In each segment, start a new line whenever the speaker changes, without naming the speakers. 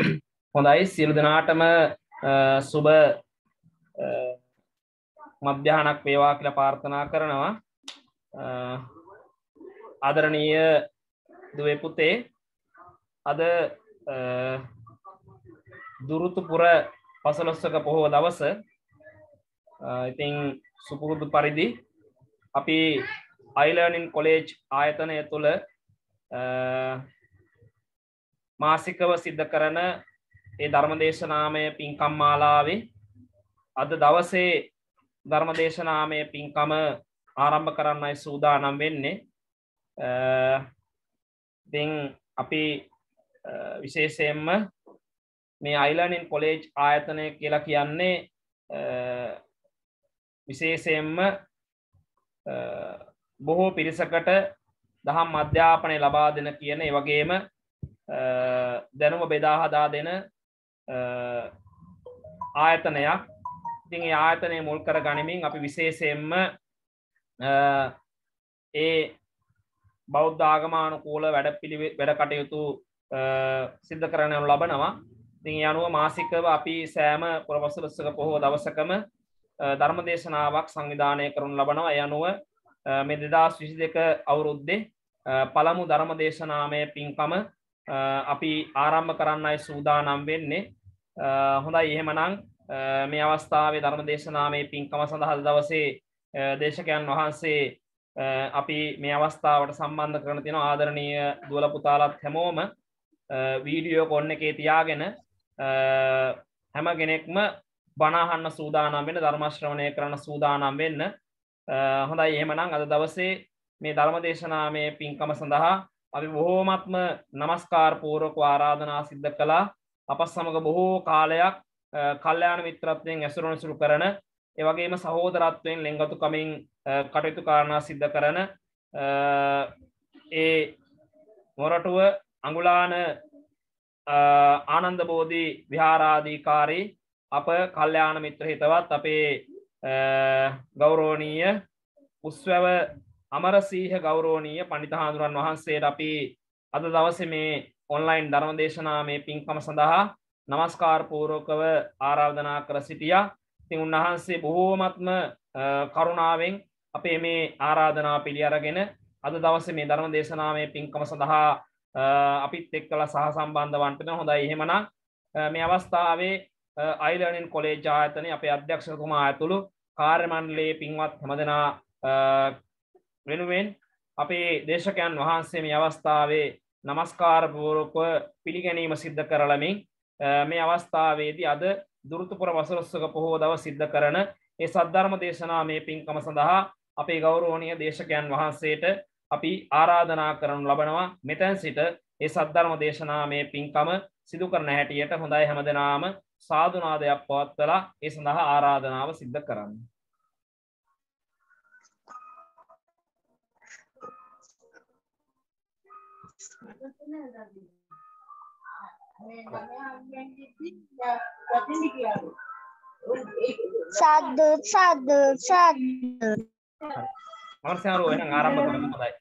හොඳයි සියලු දෙනාටම සුබ මධ්‍යහනක් වේවා කියලා ප්‍රාර්ථනා කරනවා. ආදරණීය දුවේ පුතේ අද දුරුතුපුර පසළොස්වක පොහොව දවස ඉතින් සුපුරුදු පරිදි අපි iLearning College ආයතනය තුළ මාසිකව සිද්ධ කරන ඒ ධර්මදේශනාමය පින්කම් මාලාවේ අද දවසේ ධර්මදේශනාමය පින්කම ආරම්භ කරන්නයි සූදානම් වෙන්නේ. ඉතින් අපි විශේෂයෙන්ම මේ iLearning College ආයතනය කියලා කියන්නේ විශේෂයෙන්ම බොහෝ පිරිසකට දහම් අධ්‍යාපනය ලබා දෙන කියන ඒ වගේම දැනුම බෙදා හදා දෙන ආයතනයක්. ඉතින් ඒ ආයතනය මුල් කර ගනිමින් අපි විශේෂයෙන්ම ඒ බෞද්ධ ආගමානුකූල වැඩ කටයුතු සිද්ධ කරනු ලබනවා. ඉතින් ඒ අනුව මාසිකව අපි සෑම පුරපසළොස්වක පොහොව දවසකම ධර්ම දේශනාවක් සංවිධානය කරනු ලබනවා. ඒ අනුව මේ 2022 අවුරුද්දේ පළමු ධර්ම දේශනාමය පින්කම අපි ආරම්භ කරන්නයි සූදානම් වෙන්නේ. හොඳයි එහෙමනම් මේ අවස්ථාවේ ධර්ම දේශනාමය පින්කම සඳහා දවසේ දේශකයන් වහන්සේ අපි මේ අවස්ථාවට සම්බන්ධ කරන තියෙන ආදරණීය දුවල පුතාලත් හැමෝම වීඩියෝ කොන් එකේ තියාගෙන හැම කෙනෙක්ම බණ අහන්න සූදානම් වෙන්න, ධර්ම ශ්‍රවණය කරන්න සූදානම් වෙන්න. හොඳයි එහෙමනම් අද දවසේ මේ ධර්ම දේශනාමය පින්කම සඳහා අපි බොහෝමත්ම නමස්කාර පූර්වක ආරාධනා සිද්ධ කළා. අප සමග බොහෝ කාලයක් කල්යාණ මිත්‍රත්වයෙන් ඇසුරුණු කරන ඒ වගේම සහෝදරත්වයෙන් ලෙන්ගතුකමින් කටයුතු කාරණා සිද්ධ කරන ඒ මොරටුව අඟුලාන ආනන්ද බෝධි විහාරාධිකාරී අප කල්යාණ මිත්‍ර හිතවත් අපේ ගෞරවනීය උස්වැව අමරසීහ ගෞරවනීය පණ්ඩිත හාමුදුරන් වහන්සේට අපි අද දවසේ මේ ඔන්ලයින් ධර්ම දේශනාමය පින්කම සඳහා නමස්කාර පූර්වකව ආරාධනා කර සිටියා. ඉතින් උන්වහන්සේ බොහෝමත්ම කරුණාවෙන් අපේ මේ ආරාධනාව පිළි අරගෙන අද දවසේ මේ ධර්ම දේශනාමය පින්කම සඳහා අපිත් එක්කලා සහසම්බන්ධ වන්ට හොඳයි. එහෙමනම් මේ අවස්ථාවේ iLearning College ආයතනයේ අපේ අධ්‍යක්ෂකතුමා ඇතුළු කාර්ය මණ්ඩලයේ පින්වත් හැමදෙනා වෙනුවෙන් අපේ දේශකයන් වහන්සේ මේ අවස්ථාවේ නමස්කාර පූර්වක පිළිගැනීම සිද්ධ කරලමින් මේ අවස්ථාවේදී අද දුරුතුපුර පසළොස්වක පොහොව දවස සිද්ධ කරන ඒ සද්ධර්ම දේශනාමය පින්කම සඳහා අපේ ගෞරවනීය දේශකයන් වහන්සේට අපි ආරාධනා කරනු ලබනවා. මෙතෙන් සිට ඒ සද්ධර්ම දේශනාමය පින්කම සිදු කරන හැටියට හොඳයි හැමදෙනාම සාදු නාදයක් පවත්වලා ඒ සඳහා ආරාධනාව සිද්ධ කරන්න.
සාදු සාදු සාදු.
අවශ්‍යතාවය එහෙනම් ආරම්භ කරමු. හොඳයි.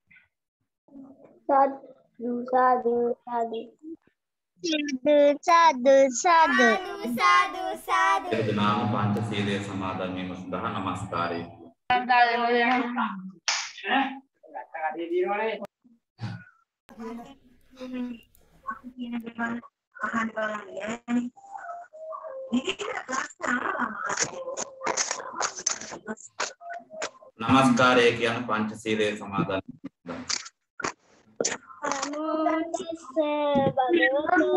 සාදු සාදු සාදු. සාදු සාදු සාදු සාදු.
එදනාම පංචශීලයේ සමාදන් වීම සඳහා නමස්කාරය. නමස්කාරය කියන පංචශීලයේ සමාදන්
නමෝතස්ස භගවතු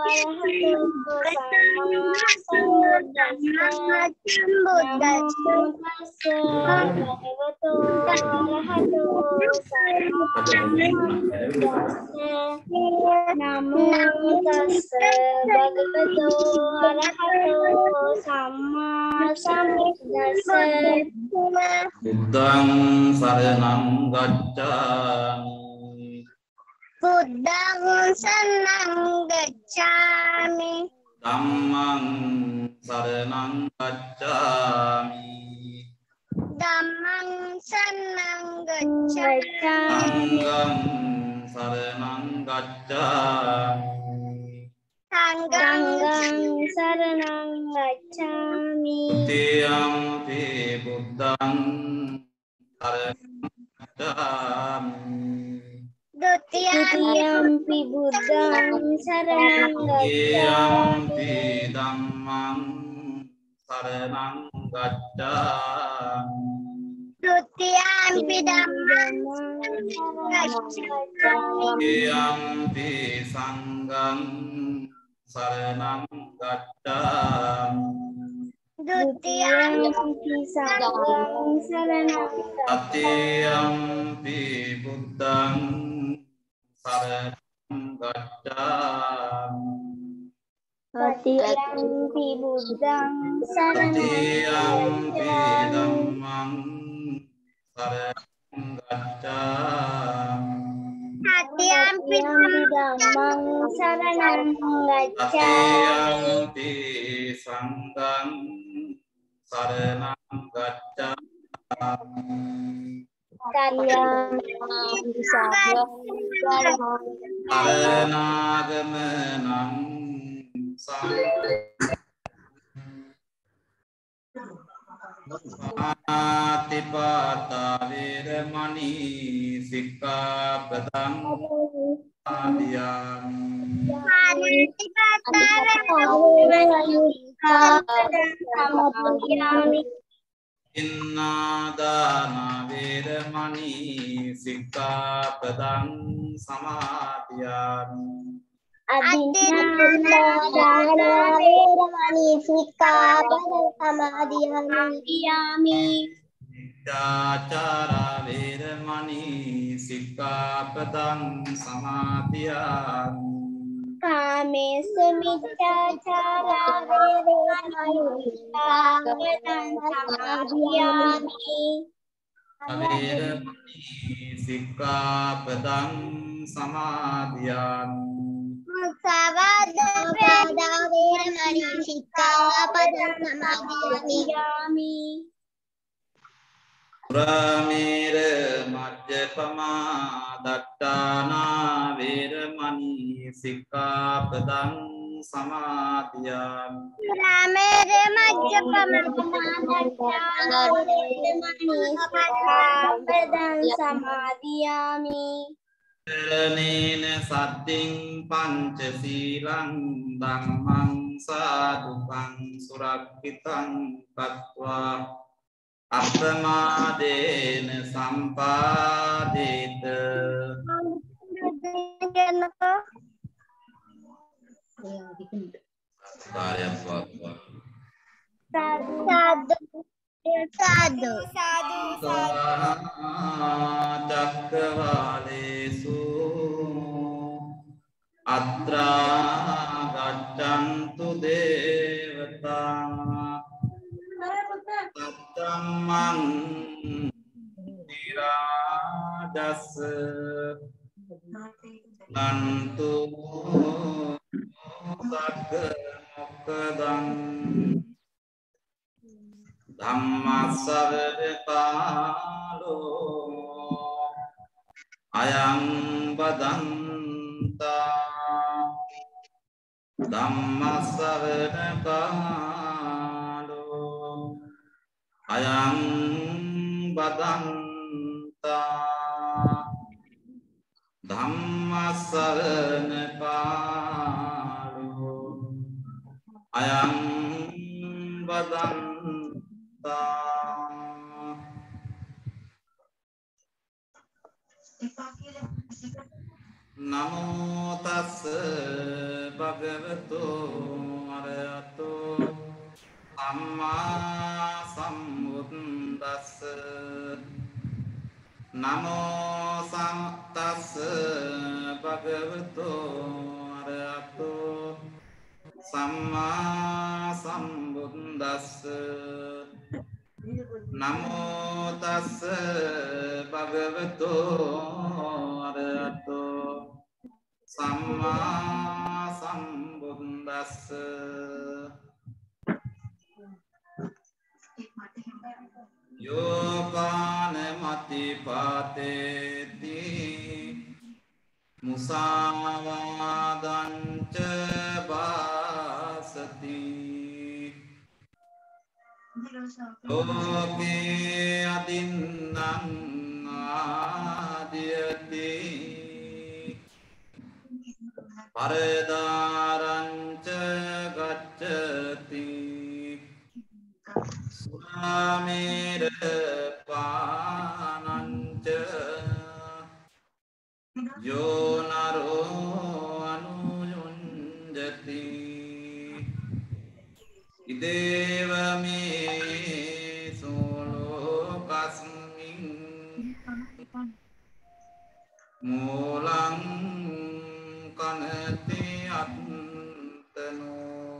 අරහතෝ සම්මා සම්බුද්දස්ස
බුද්ධං සරණං ගච්ඡාමි
බුද්ධං සරණං ගච්ඡාමි
ධම්මං සරණං ගච්ඡාමි
ධම්මං සරණං ගච්ඡාමි
සංඝං සරණං ගච්ඡාමි
සංඝං शरणं गच्छामि
Tutiampi buddhang saranam.
द्वितीयम्पि बुद्धं शरणं गच्छामि
Tutiampi dhammang saranam gacchami.
द्वितीयम्पि धम्मं गच्छामि
Tutiampi sangham saranam gacchami.
द्वितीयम्पि संघं शरणं
Tatiyampi buddhang saranam gacchami.
द्वितीयम्पि बुद्धं शरणं
Tatiyampi dhammang saranam gacchami.
द्वितीयम्पि धम्मं शरणं गच्छामि
Tatiyampi sangham saranam gacchami.
द्वितीयम्पि संघं
Saranaagamanam Satipata Veramani Sikkhapadam Adhyami. Innādāna Veramani Sikkhapadam Samadhiyāmi. Miccācara Veramani Sikkhapadam Samadhiyāmi.
कामेषु मिथ्याचारा वेरमणि सिक्खापदं समादयामि
Veramani Sikkhapadam Samadhiyāmi.
मुक्तवद्दपदा वेरमणि सिक्खापदं समादयामि
Pramera Majjapama Dattana Veramani Sikkhapadam Samadhiyāmi.
रामेरे मज्जपमदाना वेरमणि सिक्खापदं समादयामि
Nena Sadding Panchasilang Dhammang Sadhukang Surakkitang Katva Appamadena Sampadeta. Karya Bhagava.
साधु
Cakkavalesu Atra Gaccantu Devata Tattamang Nirajasa Nantu Sagga Mokkadam Dhammasavadekalo Ayang Badanta Dhammasavadekalo Ayang Badanta Dhammasavadekalo Ayang Badanta. Namo tassa bhagavato arahato samma sambuddhassa. Namo tassa bhagavato arahato samma sambuddhassa. Namo tassa bhagavato arahato samma sambuddhassa. Yopanamati pateti musavadanca basa Loke adinnang adiyati Paradaranca gacchati Suramera pananca Yonaro anuyunjati Ideva me solo kasmin Mulang kanati attano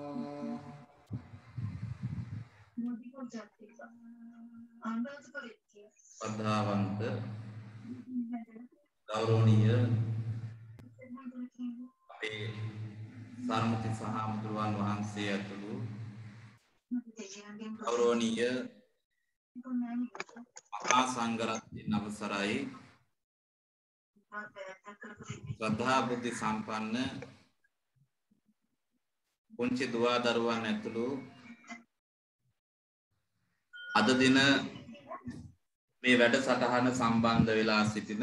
Padhavanta Gauraniya අපේ සාරමුති සහමුදුරුවන් වහන්සේ ඇතුළු ගෞරවනීය මහා සංඝරත්නයන් අවසරයි ශ්‍රද්ධා බුද්ධ සම්පන්න පුංචි දුවා දරුවන් ඇතුළු අද දින මේ වැඩසටහන සම්බන්ධ වෙලා සිටින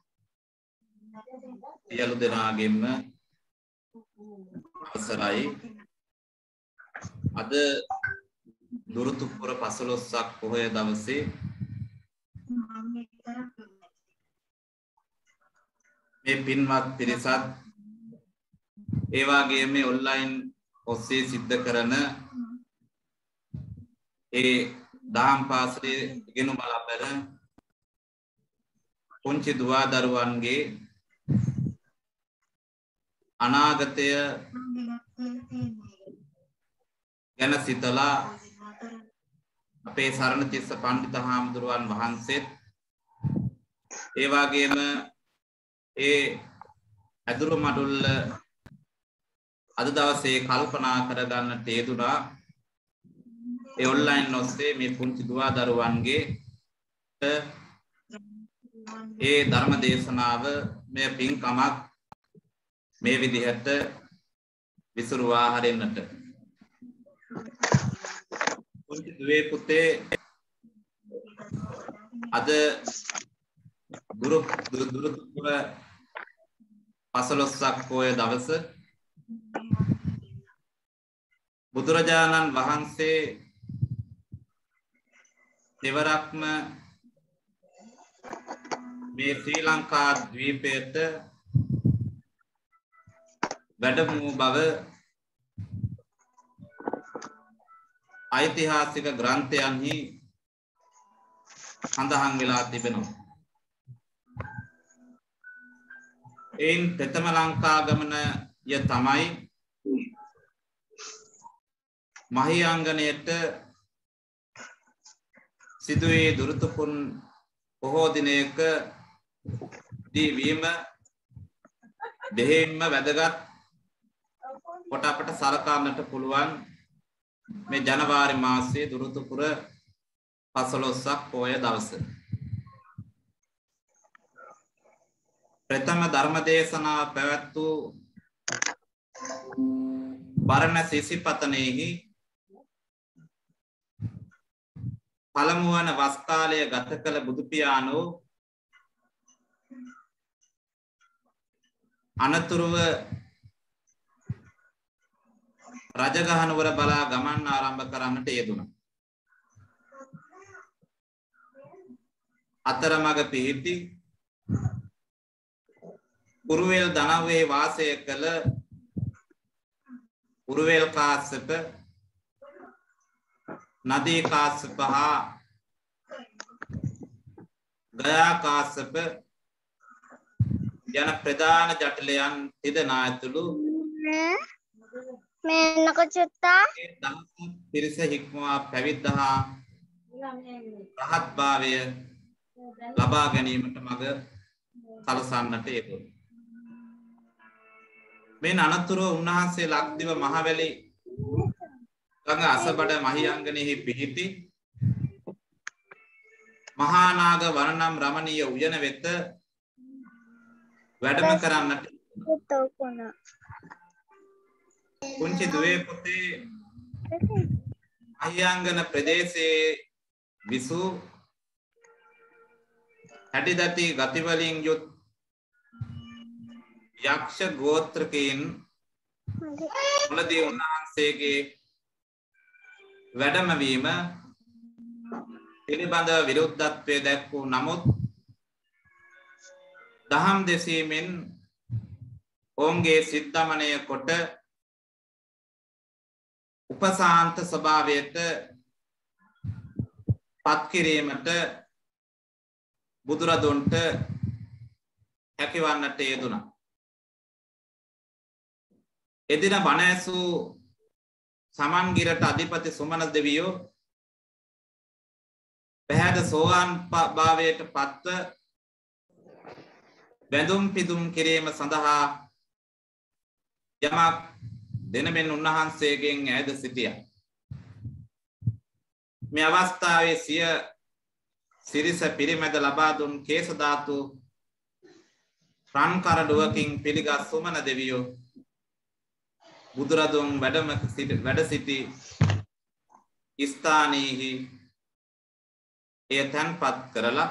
සියලු දෙනාගෙන්ම අවසරයි අද දුරුතුපුර 15ක් පොහොය දවසේ මේ පින්වත් පිරිසත් ඒ වගේම මේ ඔන්ලයින් ඔස්සේ සිද්ධ කරන ඒ දහම් පාසලේ ඉගෙනුම ලබන පුංචි දුවා දරුවන්ගේ අනාගතය ගැන සිතලා අපේ සරණතිස්ස පණ්ඩිත හාමුදුරුවන් වහන්සේත් ඒ වගේම ඒ අදුරු මඩුල්ල අද දවසේ කල්පනා කරගන්නට යෙදුනා ඒ ඔන්ලයින් ඔස්සේ මේ පුංචි දුවා දරුවන්ගේ ඒ ධර්ම දේශනාව මේ පින්කමක් මේ විදිහට විසුරුවා හරින්නට පුංචි දුවේ පුතේ අද දුරුතුපුර 15ක් පොය දවස බුදුරජාණන් වහන්සේ දෙවරක්ම මේ ශ්‍රී ලංකා ද්වීපයට වැඩමු බව ඓතිහාසික ග්‍රන්ථයන්හි සඳහන් වෙලා තිබෙනවා. එයින් ප්‍රථම ලංකා ගමනය තමයි මහියංගනයට සිදුවේ දුරුතුපුන් බොහෝ දිනයක දී වීම දෙහින්ම වැදගත් කොට අපට සලකන්නට පුළුවන් මේ ජනවාරි මාසයේ දුරුතුපුර 15ක් පොය දවස. ප්‍රථම ධර්ම දේශනාව පැවැත් වූ බරණැස ඉසිපතනෙහි පළමු වන වස් කාලය ගත කළ බුදු පියාණෝ අනතුරුව රජගහ නුවර බලා ගමන් ආරම්භ කරන්නට යෙදුණා. අතරමඟ පිහිටි උරුවෙල් දනව්වේ වාසය කළ උරුවෙල් කාශ්‍යප නදී කාශ්‍යප හා ගයා කාශ්‍යප යන ප්‍රධාන ජටිලයන් තිදෙනා ඇතුළු
මේනක චුත්තා
පිරිස හික්මවා පැවිද්ද හා රහත් භාවය ලබා ගැනීමට මඟ සලසන්නට යෙදුණා. මේ අනතුරුව උන්වහන්සේ ලක්දිව මහවැලි ගඟ අසබඩ මහියංගනෙහි පිහිටි මහා නාග වනනම් රමණීය උයන වෙත වැඩම කරන්නට පුංචි දුවේ පුතේ අහියංගන ප්‍රදේශයේ විසු හැටිදති ගතිවලින් යුත් යක්ෂ ගෝත්‍රකයන් මුලදී උන්වහන්සේගේ වැඩමවීම පිළිබඳව විරුද්ධත්වය දැක්වූ නමුත් දහම් දෙසීමෙන් ඔවුන්ගේ සිත් දමනය කොට උපසාන්ත ස්වභාවයට පත් කිරීමට බුදුරදුන්ට හැකිවන්නට යෙදුණා. එදින බණ ඇසූ සමන්ගිරට අධිපති සුමන දෙවියෝ පැහැද සෝවාන් භාවයට පත්ව බැඳුම් පිදුම් කිරීම සඳහා යමක් දෙනමෙන් උන්වහන්සේගෙන් ඈද සිටියා. මේ අවස්ථාවේ සිය සිරිස පිරිමැද ලබා දුන් කේස ධාතු රන් කරඩුවකින් පිළිගත් සුමන දෙවියෝ බුදුරදුන් වැඩ සිටි ස්ථානීහි එය තැන්පත් කරලා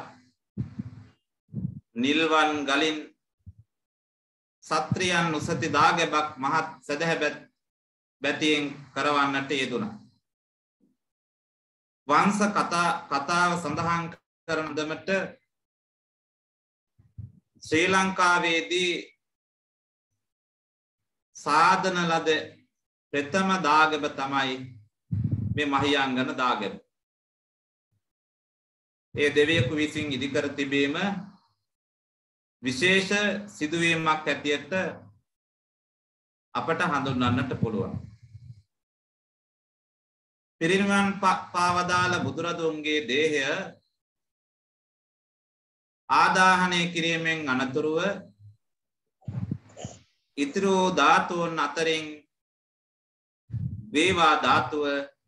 නිල්වන් ගලින් සත්‍රියන් උසති දාගැබක් මහත් සදහැබැත් බැතියෙන් කරවන්නට යෙදුණා. වංශ කතාව සඳහන් කරන දමට ශ්‍රී ලංකාවේදී සාධන ලද ප්‍රථම දාගැබ තමයි මේ මහියංගන දාගැබ. ඒ දෙවියෙකු විසින් ඉදිකර තිබීම විශේෂ සිදුවීමක් ඇටියට අපට හඳුන්වන්නට පුළුවන්. පිරිනිවන් පාවදාල බුදුරදුන්ගේ දේහය ආදාහනය කිරීමෙන් අනතුරුව ඉතිරි ධාතුන් අතරින් වේවා ධාතුව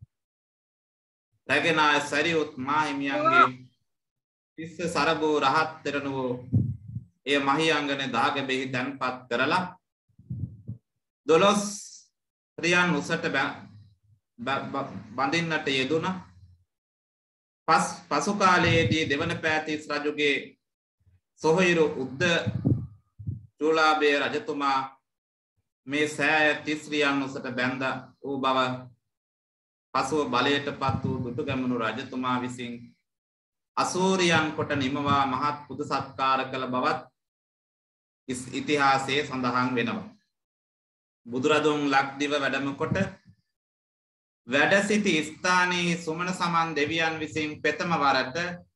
රැගෙන ආය සරියුත් මාහිමියන්ගේ තිස්ස සරබෝ රහත් තෙරණුවෝ එය මහියංගනේ දාගැබෙහි තැන්පත් කරලා 12 රියන් උසට බඳින්නට යෙදුණා. පසු කාලයේදී දෙවන පෑතිස් රජුගේ සොහොයුරු උද්ද චූලාභය රජතුමා මේ සෑය 30 රියන් උසට බැඳ වූ බව පසුව බලයට පත් වූ දුටුගැමුණු රජතුමා විසින් අසූරියන් කොට නිමවා මහත් පුද සත්කාර කළ බවත් ඉතිහාසයේ සඳහන් වෙනවා. බුදුරදුන් ලක්දිව වැඩම කොට වැඩ සිටි ස්ථානයේ සුමන සමන් දෙවියන් විසින් ප්‍රථම වරට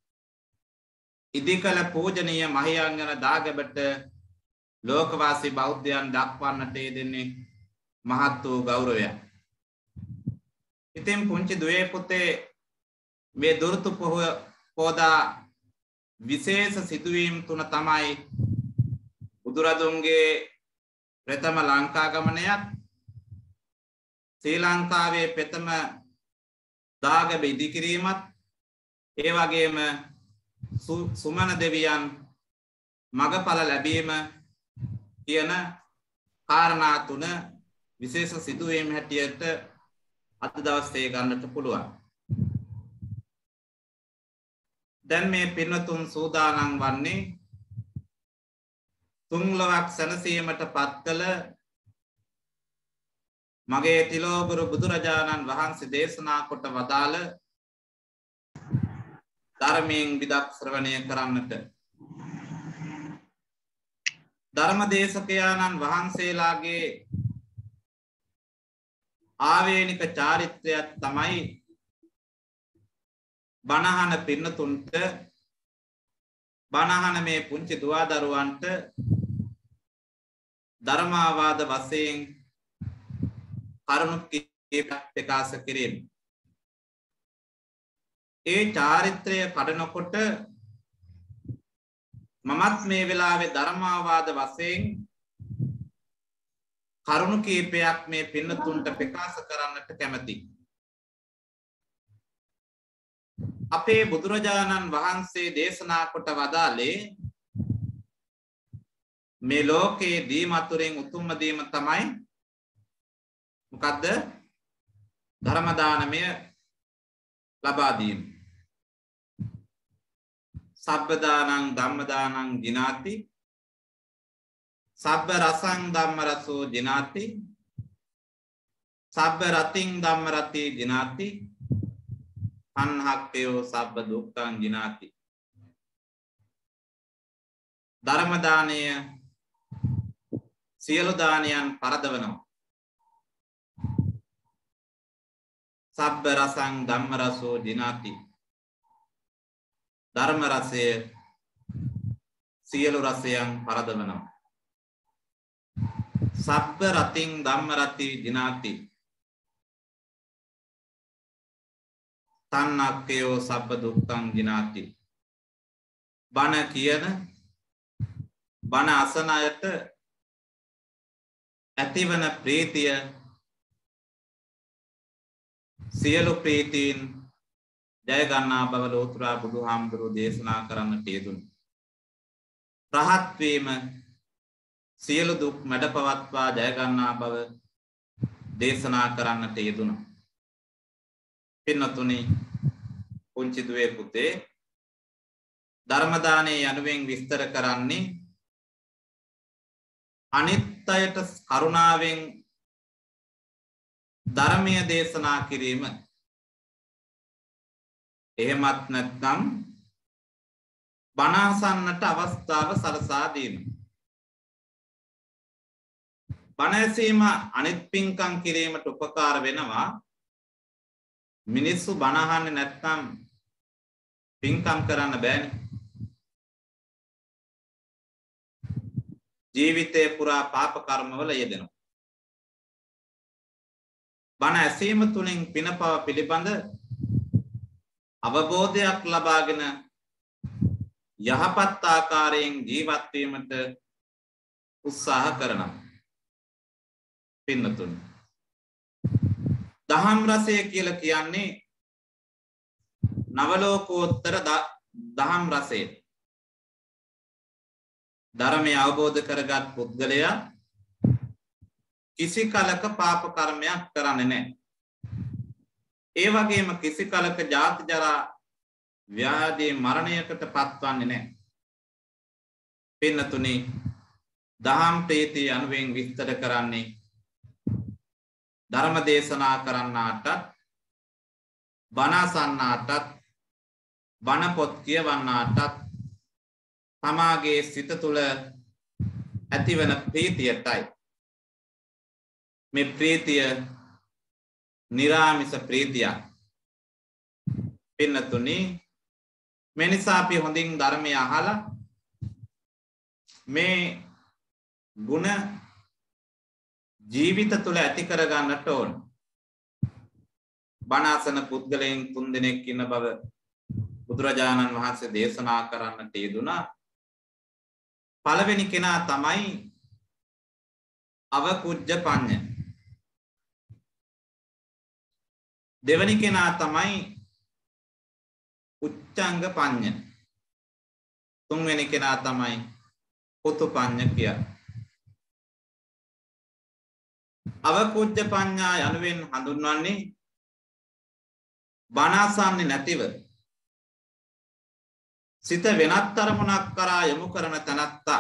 ඉදිකල පූජනීය මහියංගන දාගැබට ලෝකවාසී බෞද්ධයන් දක්වන්නට යෙදෙන්නේ මහත් වූ ගෞරවයක්. ඉතින් පුංචි දුවේ පුතේ මේ දුරුතු පෝදා විශේෂ සිදුවීම් තුන තමයි බුදුරදුන්ගේ ප්‍රථම ලංකා ගමනයත් ශ්‍රී ලංකාවේ ප්‍රථම දාගැබ ඉදිකිරීමත් ඒ වගේම සුමන දෙවියන් මගඵල ලැබීම කියන කාරණා තුන විශේෂ සිදුවීම් හැටියට අද දවසේ ගන්නට පුළුවන්. දැන් මේ පින්වතුන් සූදානම් වන්නේ තුන්ලොවක් සැනසීමට පත් කළ මගේ තිලෝගුරු බුදුරජාණන් වහන්සේ දේශනා කොට වදාළ ධර්මයෙන් විදක් ශ්‍රවණය කරන්නට. ධර්මදේශකයාණන් වහන්සේලාගේ ආවේනික චාරිත්‍රයක් තමයි බණහන පින්නතුන්ට බණහන මේ පුංචි දුවදරුවන්ට ධර්මාවාද වශයෙන් කරුණු ප්‍රකාශ කිරීම. ඒ චාරිත්‍රය කඩනකොට මමත් මේ වෙලාවේ ධර්මාවාද වශයෙන් කරුණු කීපයක් මේ පින්නතුන්ට ප්‍රකාශ කරන්නට කැමැතියි. අපේ බුදුරජාණන් වහන්සේ දේශනා කොට වදාළේ මේ ලෝකයේ දීමතුරෙන් උතුම්ම දීම තමයි මොකද්ද? ධර්ම දානමය ලබා දීම. සබ්බදානං ධම්මදානං ජිනාති සබ්බ රසං ධම්ම රසෝ ජිනාති සබ්බ රතින් ධම්ම රති ජිනාති අන්හක්කයෝ සබ්බ දුක්ඛං ජිනාති. ධර්ම දානය සියලු දානයන් පරදවනවා. සබ්බ රසං ධම්ම රසෝ ජිනාති ධර්ම රසය සියලු රසයන් පරදවනවා. සබ්බ රතින් ධම්ම රති ජිනාති තන්නක්කයෝ සබ්බ දුක්ඛං ජිනාති. බණ කියන බණ අසන අයට ඇතිවන ප්‍රීතිය සියලු ප්‍රීතීන් ජය ගන්නා බව ලෝතුරා බුදුහාමුදුරුවෝ දේශනා කරන්නට යෙදුණි. රහත් වීම සියලු දුක් මැඩපවත්වා ජය ගන්නා බව දේශනා කරන්නට යෙදුණා. පින්නතුනි, පුංචි දුවේ පුතේ, ධර්ම දානයේ යනුවෙන් විස්තර කරන්නේ අනිත් අයට කරුණාවෙන් ධර්මය දේශනා කිරීම. එහෙමත් නැත්නම් බණ අසන්නට අවස්ථාව සලසා දීම. බණ ඇසීම අනිත් පින්කම් කිරීමට උපකාර වෙනවා. මිනිස්සු බණ අහන්නේ නැත්නම් පින්කම් කරන්න බෑනේ. ජීවිතේ පුරා පාප කර්මවල යෙදෙනවා. බණ ඇසීම තුලින් පිනපව පිළිබඳ අවබෝධයක් ලබාගෙන යහපත් ආකාරයෙන් ජීවත් වීමට උත්සාහ කරනවා. පින්නතුනි, දහම් රසය කියලා කියන්නේ නවලෝකෝත්තර දහම් රසය. ධර්මය අවබෝධ කරගත් පුද්ගලයා කිසි කලක පාප කර්මයක් කරන්නේ නැහැ. ඒ වගේම කිසි කලක ජාති ජරා ව්‍යාධි මරණයකට පත්වන්නේ නැහැ. පින්නතුනි, දහම් ප්‍රීතිය අනුවෙන් විස්තර කරන්නේ ධර්ම දේශනා කරන්නාටත් බණ අසන්නාටත් බණ පොත් කියවන්නාටත් තමාගේ සිත තුළ ඇතිවන ප්‍රීතියටයි. මේ ප්‍රීතිය නිරාමිස ප්‍රීතියක්. පින්නතුනි, මේ නිසා අපි හොඳින් ධර්මය අහලා මේ ගුණ ජීවිත තුළ ඇති කර ගන්නට ඕන. බණ අසන පුද්ගලයන් 3 දෙනෙක් ඉන්න බව බුදුරජාණන් වහන්සේ දේශනා කරන්නට යෙදුණා. පළවෙනි කෙනා තමයි අවකුජ්ජ පඤ්ඤ. දෙවෙනි කෙනා තමයි උච්චංග පඤ්ඤ. තුන්වෙනි කෙනා තමයි පුතු පඤ්ඤ කියන්නේ. අවකුජ්ජ පඤ්ඤා යනුවෙන් හඳුන්වන්නේ බණ අසන්නේ නැතිව සිත වෙනත් අරමුණක් කරා යොමු කරන තැනැත්තා.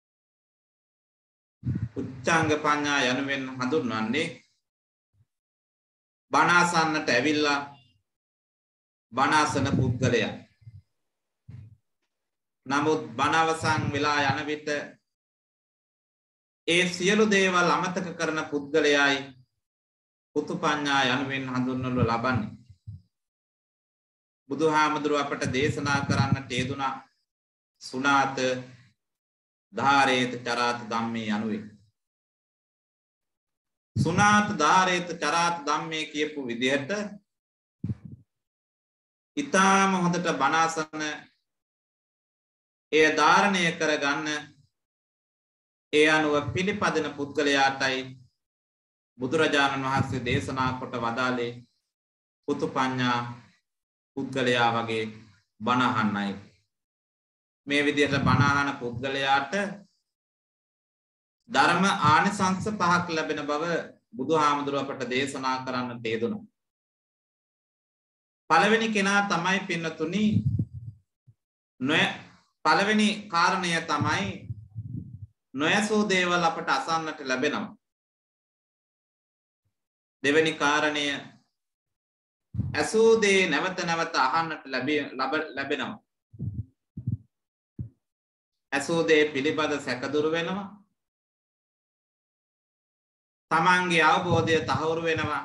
උච්චාංග පඤ්ඤා යනුවෙන් හඳුන්වන්නේ බණ අසන්නට ඇවිල්ලා බණ අසන පුද්ගලයා. නමුත් බණ අවසන් වෙලා යන විට ඒ සියලු දේවල් අමතක කරන පුද්ගලයායි පුතු පඤ්ඤා යනුවෙන් හඳුන්වනු ලබන්නේ. බුදුහාමුදුරුව අපට දේශනා කරන්නට යෙදුනා සුණාත ධාරේත චරාත ධම්මේ යනුවෙන්. සුණාත ධාරේත චරාත ධම්මේ කියපු විදිහට ඊටාම හොඳට බණ අසන, එය ධාරණය කරගන්න, ඒ අනුව පිළිපදින පුද්ගලයාටයි බුදුරජාණන් වහන්සේ දේශනා කොට වදාළේ පුතු පඤ්ඤා පුද්ගලයා වගේ බණ අහන්නයි. මේ විදිහට බණ අහන පුද්ගලයාට ධර්ම ආනිසංස 5ක් ලැබෙන බව බුදුහාමුදුරුව අපට දේශනා කරන්නට යෙදුණා. පළවෙනි කෙනා තමයි පින්නතුනි පළවෙනි කාරණය තමයි නොයසූ දේවල් අපට අසන්නට ලැබෙනවා. දෙවෙනි කාරණය ඇසූ දේ නැවත නැවත අහන්නට ලැබෙනවා. ඇසූ දේ පිළිබඳ සැකදුරු වෙනවා. තමන්ගේ අවබෝධය තහවුරු වෙනවා.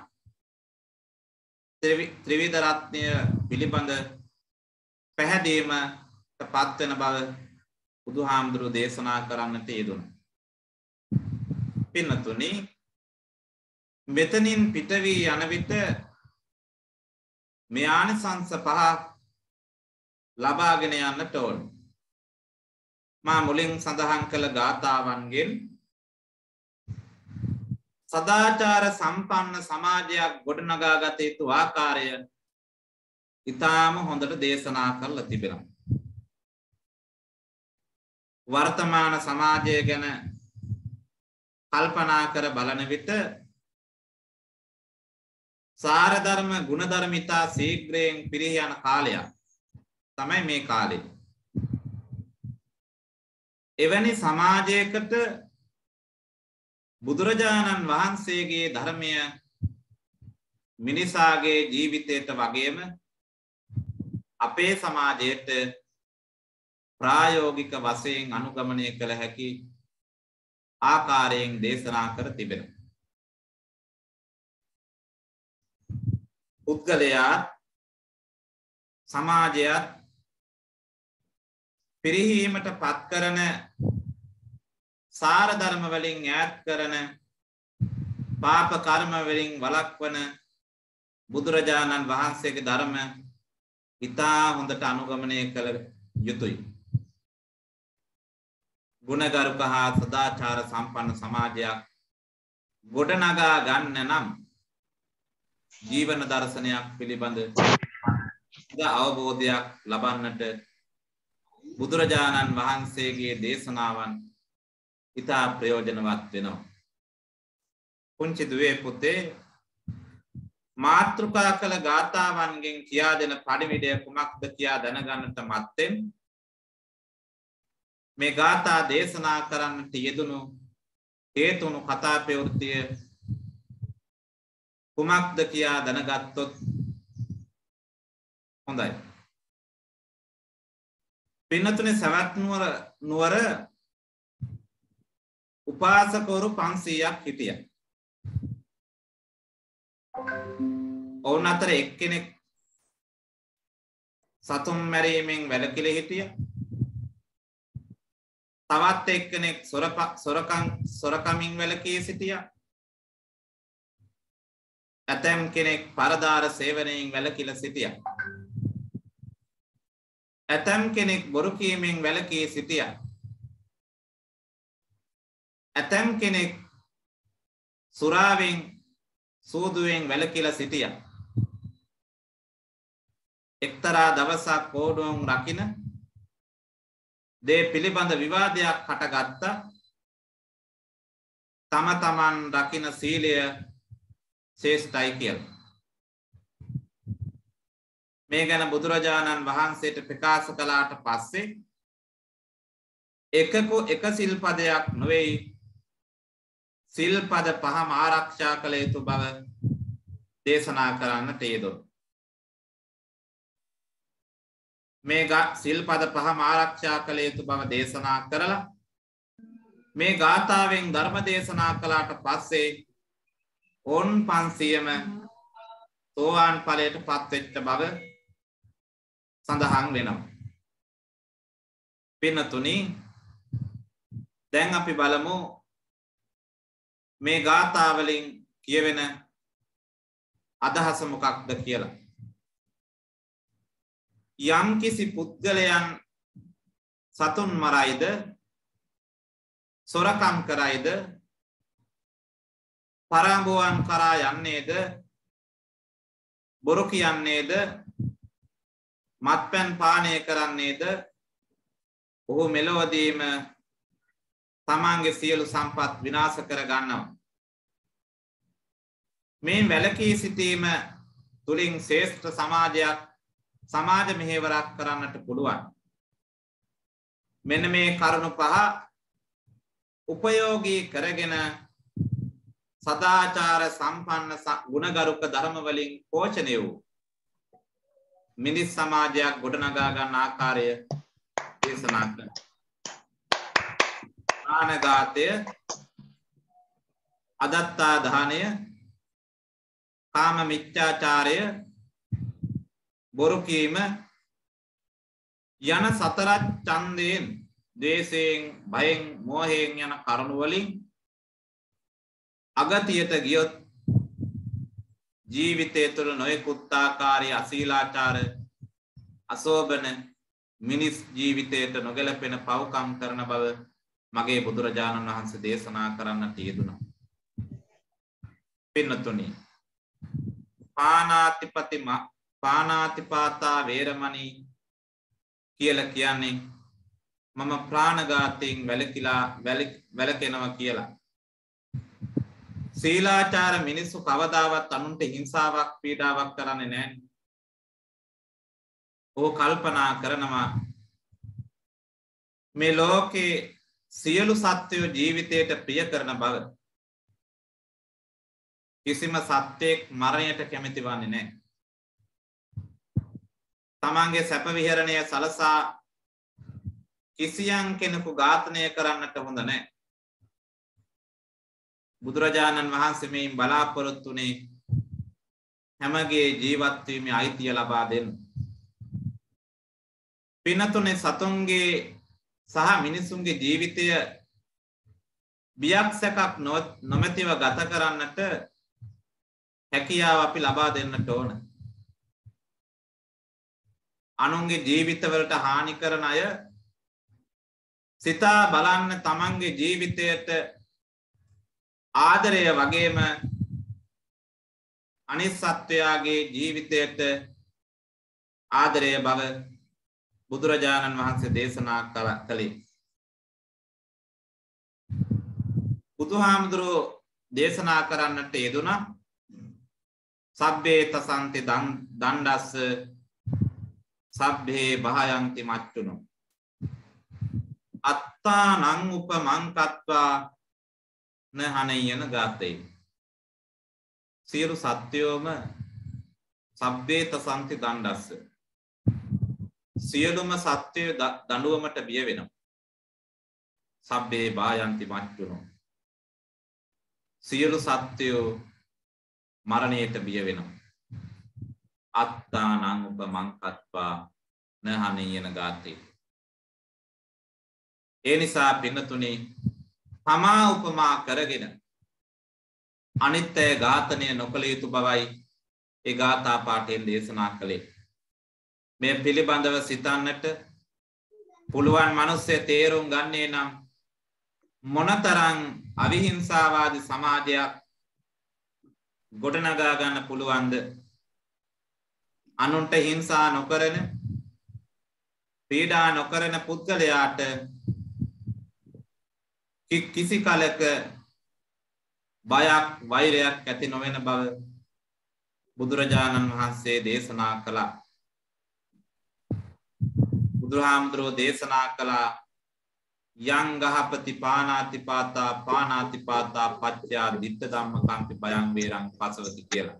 ත්‍රිවිධ රත්නය පිළිබඳ පැහැදීම පත් වෙන බව බුදුහාමුදුරුවෝ දේශනා කරන්නට යෙදුණා. පින්නතුනි මෙතනින් පිට වී යන විට මේ ආනිසංස පහ ලබාගෙන යන්නට ඕන. මා මුලින් සඳහන් කළ ගාථාවන්ගෙන් සදාචාර සම්පන්න සමාජයක් ගොඩනගා ගත යුතු ආකාරය ඉතාම හොඳට දේශනා කරලා තිබෙනවා. වර්තමාන සමාජය ගැන කල්පනා කර බලන විට සාර ධර්ම ගුණ ධර්මිතා ශීඝ්‍රයෙන් පිරිහි යන කාලයක් තමයි මේ කාලය. එවැනි සමාජයකට බුදුරජාණන් වහන්සේගේ ධර්මය මිනිසාගේ ජීවිතයට වගේම අපේ සමාජයට ප්‍රායෝගික වශයෙන් අනුගමනය කළ හැකි ආකාරයෙන් දේශනා කර තිබෙනවා. පුද්ගලයාත් සමාජයත් පිරිහීමට පත් කරන සාර ධර්ම වලින් ඈත් කරන පාප කර්ම වලින් වළක්වන බුදුරජාණන් වහන්සේගේ ධර්ම ඉතා හොඳට අනුගමනය කළ යුතුයි. ගුණගරුක හා සදාචාර සම්පන්න සමාජයක් ගොඩනගා ගන්න නම් ජීවන දර්ශනයක් පිළිබඳ අවබෝධයක් ලබන්නට බුදුරජාණන් වහන්සේගේ දේශනාවන් ඉතා ප්‍රයෝජනවත් වෙනවා. පුංචි දුවේ පුතේ මාතෘකා කළ ගාථාවන්ගෙන් කියා දෙන පණිවිඩය කුමක්ද කියා දැනගන්නට මත්තෙන් මේ ගාථා දේශනා කරන්නට යෙදුණු හේතුණු කතා ප්‍රවෘත්තිය කුමක්ද කියා දැනගත්තොත් හොඳයි. පින්නතුනේ සවැත් නුවර උපාසකවරු 500ක් හිටියා. ඔවුන් අතර එක්කෙනෙක් සතුන් මැරීමෙන් වැළකීලා හිටියා. තවත් එක්කෙනෙක් සොරකමින් වැළකී සිටියා. ඇතැම් කෙනෙක් පරදාර සේවනයෙන් වැළකීලා සිටියා. ඇතැම් කෙනෙක් බොරු කීමෙන් වැළකී සිටියා. ඇතැම් කෙනෙක් සුරාවෙන් සූදුවෙන් වැළකීලා සිටියා. එක්තරා දවසක් කෝඩුවන් රකින්න දේ පිළිබඳ විවාදයක් හටගත්තා. තම තමන් රකින්න සීලය ශ්‍රේෂ්ඨයි කියලා. මේ ගැන බුදුරජාණන් වහන්සේට ප්‍රකාශ කළාට පස්සේ එක සිල්පදයක් නොවේ සිල්පද පහම ආරක්ෂා කළ යුතු බව දේශනා කරන්නට යෙදුණා. මේ සිල්පද පහම ආරක්ෂා කළ යුතු බව දේශනා කරලා මේ ගාථාවෙන් ධර්ම දේශනා කළාට පස්සේ ඔවුන් 500ම සෝවාන් ඵලයට පත් වෙච්ච බව සඳහන් වෙනවා. පින්නතුනි දැන් අපි බලමු මේ ගාථා වලින් කියවෙන අදහස මොකක්ද කියලා. යම් කිසි පුද්ගලයන් සතුන් මරයිද සොරකම් කරයිද පරාඹුවන් කරා යන්නේද බොරු කියන්නේද මත්පැන් පානය කරන්නේද ඔහු මෙලොවදීම තමන්ගේ සියලු සම්පත් විනාශ කර ගන්නවා. මේ වැළකී සිටීම තුලින් ශ්‍රේෂ්ඨ සමාජයක් සමාජ මෙහෙවරක් කරන්නට පුළුවන්. මෙන්න මේ කරුණු පහ උපයෝගී කරගෙන සදාචාර සම්පන්න ගුණගරුක ධර්ම වලින් පෝෂණය වූ මිනිස් සමාජයක් ගොඩනගා ගන්න ආකාරය දේශනා කරනවා. ප්‍රාණඝාතය, අදත්තා දානය, කාම මිච්ඡාචාරය, බොරු කීම යන සතර ඡන්දයෙන්, ද්වේෂයෙන්, භයෙන්, මෝහයෙන් යන කරුණු වලින් අගතියට ගියොත් ජීවිතය තුළ නොයෙකුත් ආකාරයේ අශීලාචාර, අශෝභන මිනිස් ජීවිතයට නොගැලපෙන පව්කම් කරන බව මගේ බුදුරජාණන් වහන්සේ දේශනා කරන්නට යෙදුණා. පින්නතුනි, පානාතිපාතා වේරමණී කියලා කියන්නේ මම ප්‍රාණඝාතයෙන් වැළකෙනවා කියලා. සීලාචාර මිනිස්සු කවදාවත් අනුන්ට හිංසාවක් පීඩාවක් කරන්නේ නැහැ. ඕ කල්පනා කරනවා මේ ලෝකේ සියලු සත්වයෝ ජීවිතයට ප්‍රිය කරන බව. කිසිම සත්වයක් මරණයට කැමති වන්නේ නැහැ. තමන්ගේ සැප විහරණය සලසා කිසියම් කෙනෙකු ඝාතනය කරන්නට හොඳ නැහැ. බුදුරජාණන් වහන්සේ මේන් බලාපොරොත්තු වුණේ හැමගේ ජීවත් වීමේ අයිතිය ලබා දෙන්න. පිනතුනේ සතුන්ගේ සහ මිනිසුන්ගේ ජීවිතය බියක් සැකක් නොමැතිව ගත කරන්නට හැකියාව අපි ලබා දෙන්නට ඕන. අනුන්ගේ ජීවිතවලට හානි කරන අය සිතා බලන්න තමන්ගේ ජීවිතයට ආදරය වගේම අනිත් සත්වයාගේ ජීවිතයට ආදරය බව බුදුරජාණන් වහන්සේ දේශනා කළේ. බුදුහාමුදුරුවෝ දේශනා කරන්නට යෙදුණා සබ්බේ තසන්ති දණ්ඩස්ස සබ්බේ භායන්ති මච්චුනෝ අත්තානං උපමංකත්වා නහනයන ගාතේ. සියලු සත්වයෝම සබ්බේ තසන්ති දණ්ඩස්ස, සියලුම සත්වයෝ දඬුවමට බිය වෙනවා. සබ්බේ භායන්ති මච්චුනෝ, සියලු සත්වයෝ මරණයට බිය වෙනවා. අත්තානං උපමංකත්වා නහනයන ගාතේ. ඒ නිසා පින්නතුනේ තමා උපමා කරගෙන අනිත් අය ඝාතනය නොකළ යුතු බවයි ඒ ගාථා පාඨයෙන් දේශනා කළේ. මේ පිළිබඳව සිතන්නට පුළුවන් මිනිස්සු තේරුම් ගන්නේ නම් මොනතරම් අවිහිංසාවාදී සමාජයක් ගොඩනගා ගන්න පුළුවන්ද? අනුන්ට හිංසා නොකරන, පීඩා නොකරන පුද්ගලයාට කිසි කලක බයක් වෛරයක් ඇති නොවන බව බුදුරජාණන් වහන්සේ දේශනා කළා. බුදුහාමුදුරුවෝ දේශනා කළා යං ගහපති පානාතිපාතා පච්චා දිට්ඨ ධම්ම කම්පි බයං වේරං පසවති කියලා.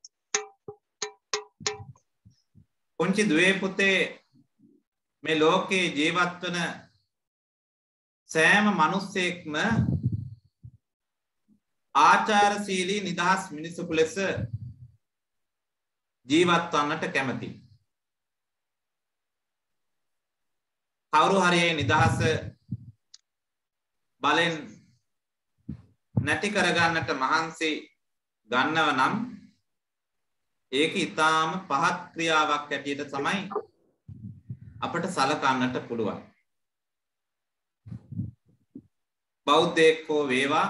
පුංචි දුවේ පුතේ මේ ලෝකේ ජීවත් වන සෑම මිනිසෙක්ම ආචාරශීලී නිදහස් මිනිසෙකු ලෙස ජීවත් වන්නට කැමතියි. කවුරු හරි නිදහස බලෙන් නැති කරගන්නට මහන්සි ගන්නව නම් ඒක ඊටාම පහත් ක්‍රියාවක් ඇටියට තමයි අපට සලකන්නට පුළුවන්. බෞද්ධයෙක් හෝ වේවා,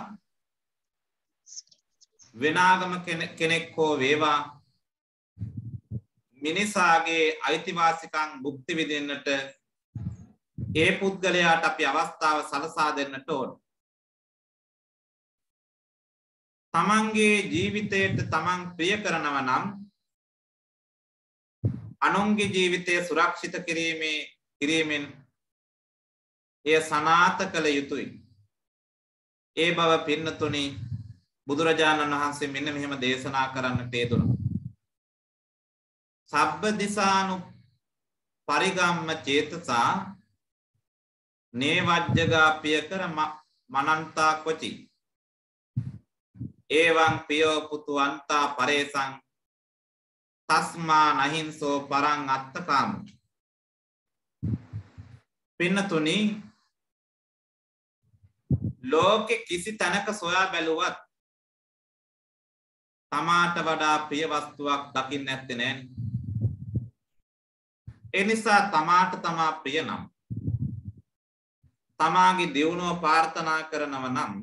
වෙනාගම කෙනෙක් හෝ වේවා, මිනිසාගේ අයිතිවාසිකම් භුක්ති විඳින්නට ඒ පුද්ගලයාට අපි අවස්ථාව සලසා දෙන්නට ඕන. තමන්ගේ ජීවිතයට තමන් ප්‍රිය කරනවා නම් අනුන්ගේ ජීවිතය සුරක්ෂිත කිරීමෙන් එය සනාථ කළ යුතුයි. ඒ බව පින්නතුනි බුදුරජාණන් වහන්සේ මෙන්න මෙහෙම දේශනා කරන්නට යෙදුණා. සබ්බ දිසානු පරිගම්ම චේතසා නේවජ්ජගාපිය කර මනන්තා කොචි එවං පියෝ පුතු අන්තා පරේසං තස්මා නහින්සෝ පරං අත්තකාම. පින්නතුනි ලෝකෙ කිසි තැනක සොයා බැලුවත් තමාට වඩා ප්‍රිය වස්තුවක් දකින්න නැත්තේ නෑනේ. ඒ නිසා තමාට තමා ප්‍රිය නම් තමාගේ දියුණුව ප්‍රාර්ථනා කරනව නම්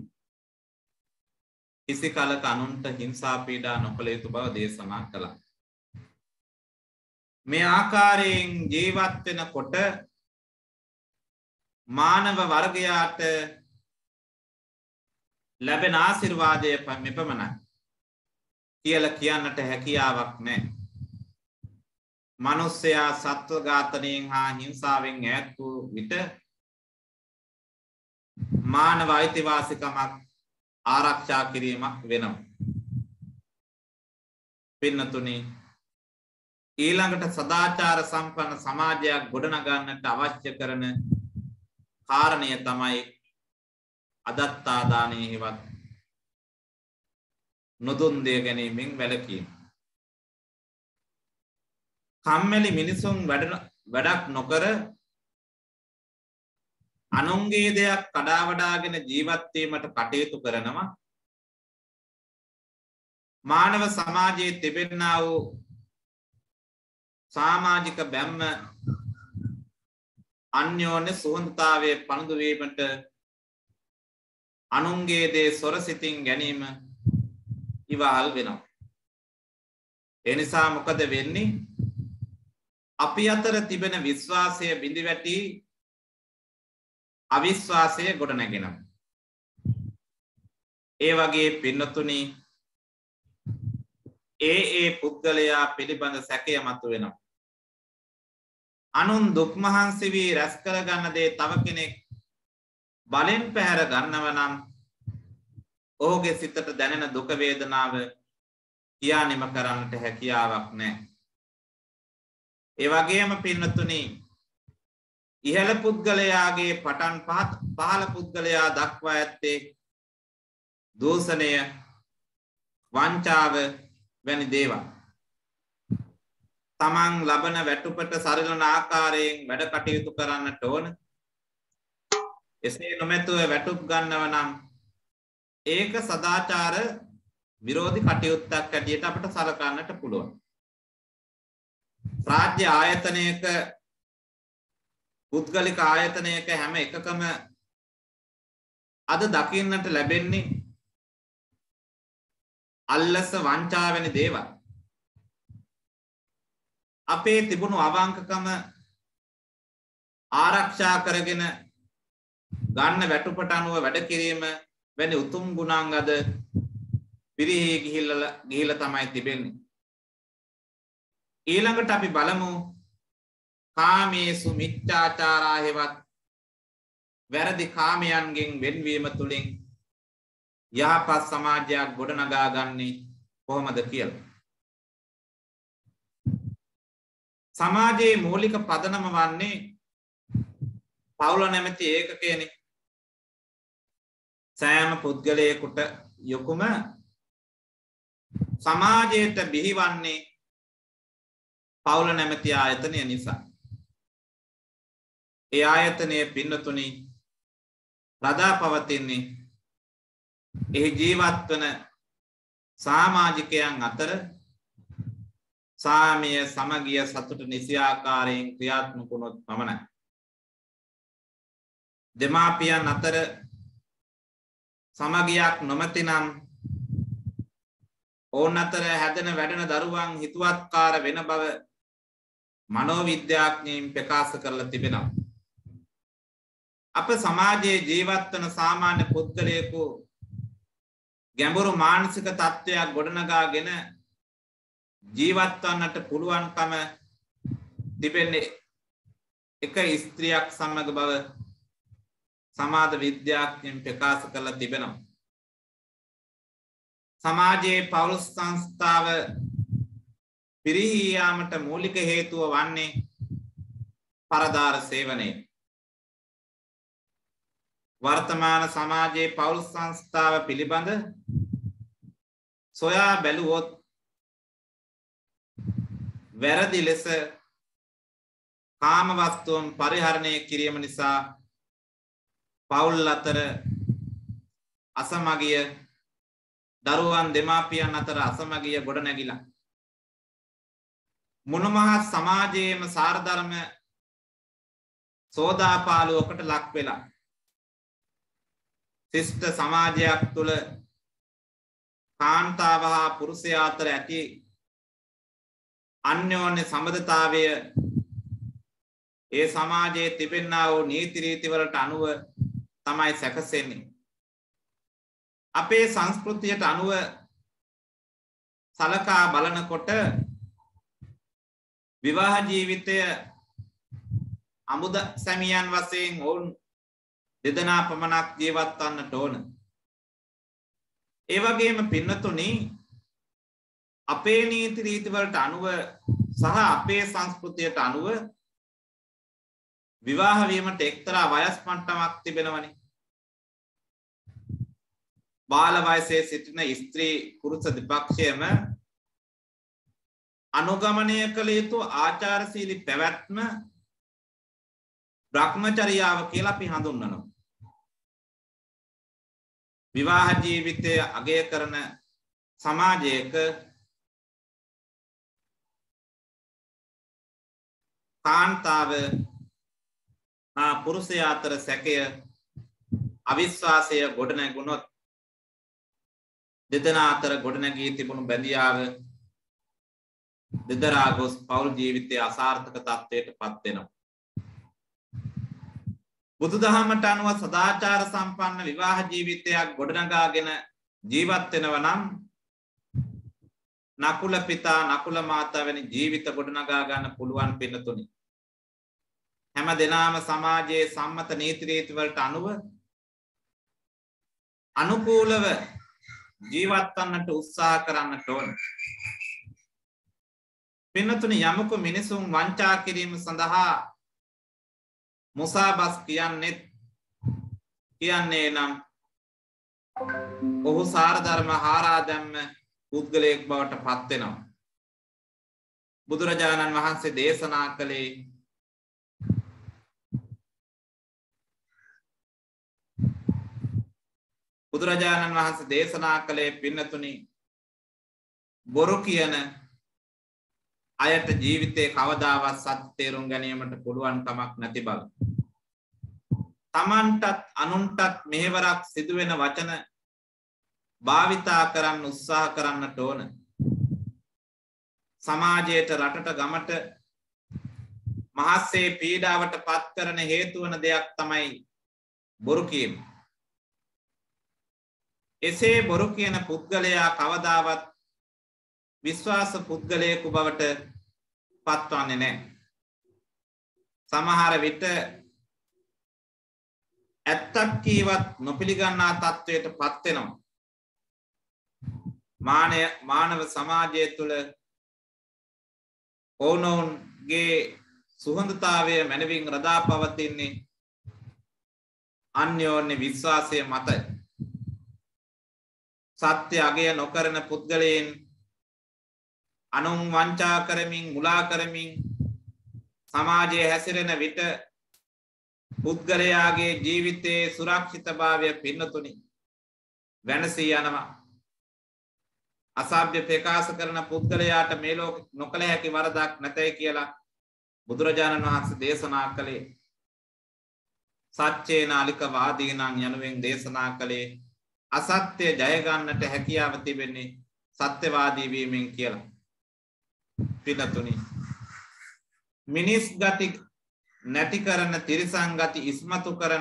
කිසි කලක අනුන්ට හිංසා පීඩා නොකළ යුතු බව දේශනා කළා. මේ ආකාරයෙන් ජීවත් වෙනකොට මානව වර්ගයාට ලැබෙන ආශිර්වාදය මෙපමණයි කියලා කියන්නට හැකියාවක් නැහැ. මිනිස්සයා සත්ව ඝාතනයෙන් හා හිංසාවෙන් ඈත් වූ විට මානව අයිතිවාසිකමක් ආරක්ෂා කිරීමක් වෙනවා. පින්නතුනි ඊළඟට සදාචාර සම්පන්න සමාජයක් ගොඩනගන්නට අවශ්‍ය කරන කාරණය තමයි අදත්තා දානයේ හෙවත් නොදුන් දෙය ගැනීමෙන් වැළකීම. කම්මැලි මිනිසුන් වැඩක් නොකර අනුන්ගේ දෙයක් කඩා වඩාගෙන ජීවත් වීමට කටයුතු කරනවා. මානව සමාජයේ තිබෙනා වූ සමාජික බැම්ම අන්‍යෝන්‍ය සුහදතාවයේ පණුදු වීමට අනුන්ගේ දේ සොරසිතින් ගැනීම ඉවහල් වෙනවා. ඒ නිසා මොකද වෙන්නේ? අපි අතර තිබෙන විශ්වාසය බිඳි වැටි අවිශ්වාසය ගොඩ නැගෙනවා. ඒ වගේ පින්නතුනි ඒ පුද්ගලයා පිළිබඳ සැකය මතුවෙනවා. අනුන් දුක් මහන්සි වී රැස් කර ගන්න දේ තව කෙනෙක් බලෙන් පැහැර ගන්නව නම් ඔහුගේ සිතට දැනෙන දුක වේදනාව කියානිම කරන්නට හැකියාවක් නැහැ. ඒ වගේම පින්නතුනි ඉහළ පුද්ගලයාගේ පටන් පහළ පුද්ගලයා දක්වා ඇත්තේ දූෂණය වංචාව වැනි දේවල්. තමන් ලබන වැටුපට සරිලන ආකාරයෙන් වැඩ කටයුතු කරන්නට ඕන. එසේ නොමැතුව වැටුප් ගන්නව නම් ඒක සදාචාර විරෝධී කටයුත්තක් ඇටියට අපට සලකන්නට පුළුවන්. රාජ්‍ය ආයතනයක පුද්ගලික ආයතනයක හැම එකකම අද දකින්නට ලැබෙන්නේ අල්ලස වංචා වැනි දේවල්. අපේ තිබුණු අවංකකම ආරක්ෂා කරගෙන ගන්න වැටුපට අනුව වැඩ කිරීම වැනි උතුම් ගුණාංග අද පිරිහි ගිහිල්ලා තමයි තිබෙන්නේ. ඊළඟට අපි බලමු කාමේසු මිච්ඡාචාරා හෙවත් වැරදි කාමයන්ගෙන් වෙන්වීම තුළින් යහපත් සමාජයක් ගොඩනගා ගන්නේ කොහොමද කියලා. සමාජයේ මූලික පදනම වන්නේ පවුල නැමැති ඒකකයනේ. සෑම පුද්ගලයෙකුට යොකුම සමාජයට බිහිවන්නේ පවුල නැමැති ආයතනය නිසා. ඒ ආයතනයේ පින්නතුනි රදා පවතින්නේ එහි ජීවත් වන සමාජිකයන් අතර සාමය සමගිය සතුට නිසි ආකාරයෙන් ක්‍රියාත්මක වුණොත් පමණයි. දෙමාපියන් අතර සමගියක් නොමැතිනම් ඔවුන් අතර හැදෙන වැඩෙන දරුවන් හිතුවත්කාර වෙන බව මනෝවිද්‍යාඥයින් ප්‍රකාශ කරලා තිබෙනවා. අප සමාජයේ ජීවත් වන සාමාන්‍ය පුද්ගලයෙකු ගැඹුරු මානසික තත්ත්වයක් ගොඩනගාගෙන ජීවත් වන්නට පුළුවන්කම තිබෙන්නේ එක ස්ත්‍රියක් සමග බව සමාජ විද්‍යාඥයන් ප්‍රකාශ කරලා තිබෙනවා. සමාජයේ පෞල් සංස්ථාව පිරිහී යාමට මූලික හේතුව වන්නේ පරදාර සේවනය. වර්තමාන සමාජයේ පෞල් සංස්ථාව පිළිබඳ සොයා බැලුවොත් වැරදි ලෙස කාම වස්තුන් පරිහරණය කිරීම නිසා පෞල් අතර අසමගිය දරුවන් දෙමාපියන් අතර අසමගිය ගොඩ නැගිලා මොනමහත් සමාජයේම සාරධර්ම සෝදාපාලුවකට ලක් වෙලා ශිෂ්ට සමාජයක් තුළ කාන්තාව හා පුරුෂයා අතර ඇති අන්‍යෝන්‍ය සම්බන්ධතාවය ඒ සමාජයේ තිබෙනා වූ නීති රීති වලට අනුව තමයි සැකසෙන්නේ. අපේ සංස්කෘතියට අනුව සලකා බලනකොට විවාහ ජීවිතය අමුද සැමියන් වශයෙන් ඔවුන් දෙදෙනා පමණක් ජීවත් වන්නට ඕන. ඒ වගේම පින්නතුනි අපේ නීති රීති වලට අනුව සහ අපේ සංස්කෘතියට අනුව විවාහ වීමට එක්තරා වයස් මට්ටමක් තිබෙනවනේ. බාල වයසේ සිටින ස්ත්‍රී පුරුෂ දෙපක්ෂයම අනුගමනය කළ යුතු ආචාරශීලී පැවැත්ම බ්‍රහ්මචර්යාව කියලා අපි හඳුන්වනවා. විවාහ ජීවිතය අගය කරන සමාජයක කාන්තාව පුරුෂයා අතර සැකය අවිශ්වාසය ගොඩනැගුණොත් දෙදෙනා අතර ගොඩනැගී තිබුණු බැඳියාව දෙදරා ගොස් පෞල් ජීවිතයේ අසාර්ථක තත්ත්වයට පත් වෙනවා. බුදුදහමට අනුව සදාචාර සම්පන්න විවාහ ජීවිතයක් ගොඩනගාගෙන ජීවත් වෙනවා නම් නකුල පිතා නකුල මාතා වැනි ජීවිත ගොඩනගා ගන්න පුළුවන් පින්නතුනි. හැම දිනම සමාජයේ සම්මත නීති රීති වලට අනුව අනුකූලව ජීවත් වන්නට උත්සාහ කරන්නට ඕන. පින්නතුනි යමක මිනිසුන් වංචා කිරීම සඳහා මුසාබස් කියන්නේ නම් ඔහු සාරධර්ම හාරා දැම්ම පුද්ගලයෙක් බවට පත් වෙනවා. බුදුරජාණන් වහන්සේ දේශනා කළේ පින්නතුනි බොරු කියන අයට ජීවිතේ කවදාවත් සත්‍ය තේරුම් ගැනීමට පුළුවන් කමක් නැති බව. තමන්ටත් අනුන්ටත් මෙහෙවරක් සිදුවෙන වචන භාවිතා කරන්න උත්සාහ කරන්නට ඕන. සමාජයට රටට ගමට මහත්සේ පීඩාවට පත් කරන හේතු වන දෙයක් තමයි බොරු කීම. එසේ බොරු කියන පුද්ගලයා කවදාවත් විශ්වාස පුද්ගලයෙකු බවට පත්වන්නේ නැහැ. සමහර විට ඇත්තක් කීවත් නොපිළිගන්නා තත්වයට පත් වෙනවා. මානව සමාජය තුළ ඔවුනොවුන්ගේ සුහදතාවය මැනවින් රඳා පවතින්නේ අන්‍යෝන්‍ය විශ්වාසය මතයි. සත්‍ය අගය නොකරන පුද්ගලයන් අනුන් වංචා කරමින් මුලා කරමින් සමාජයේ හැසිරෙන විට පුද්ගලයාගේ ජීවිතයේ සුරක්ෂිතභාවය පින්නතුනි වෙනසී යනවා. අසභ්‍ය ප්‍රකාශ කරන පුද්ගලයාට මේ ලෝක නොකල හැකි වරදක් නැතයි කියලා බුදුරජාණන් වහන්සේ දේශනා කළේ. සත්‍යේනාලික වාදීනං යනුවෙන් දේශනා කළේ අසත්‍ය ජය ගන්නට හැකියාව තිබෙන්නේ සත්‍යවාදී වීමෙන් කියලා. පින්නතුනි මිනිස් ගති නැති කරන තිරිසන් ගති ඉස්මතු කරන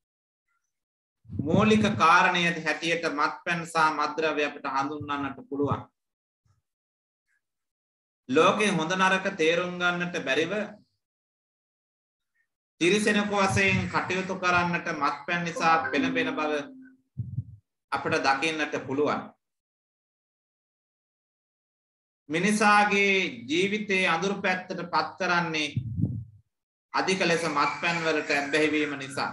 මූලික කාරණය හැටියට මත්පැන් සහ මත්ද්‍රව්‍ය අපිට හඳුන්වන්නට පුළුවන්. ලෝකේ හොඳ නරක තේරුම් ගන්නට බැරිව තිරිසනෙකු වශයෙන් කටයුතු කරන්නට මත්පැන් නිසා පෙළඹෙන බව අපට දකින්නට පුළුවන්. මිනිසාගේ ජීවිතයේ අඳුරු පැත්තට පත් කරන්නේ අධික ලෙස මත්පැන් වලට ඇබ්බැහි වීම නිසා.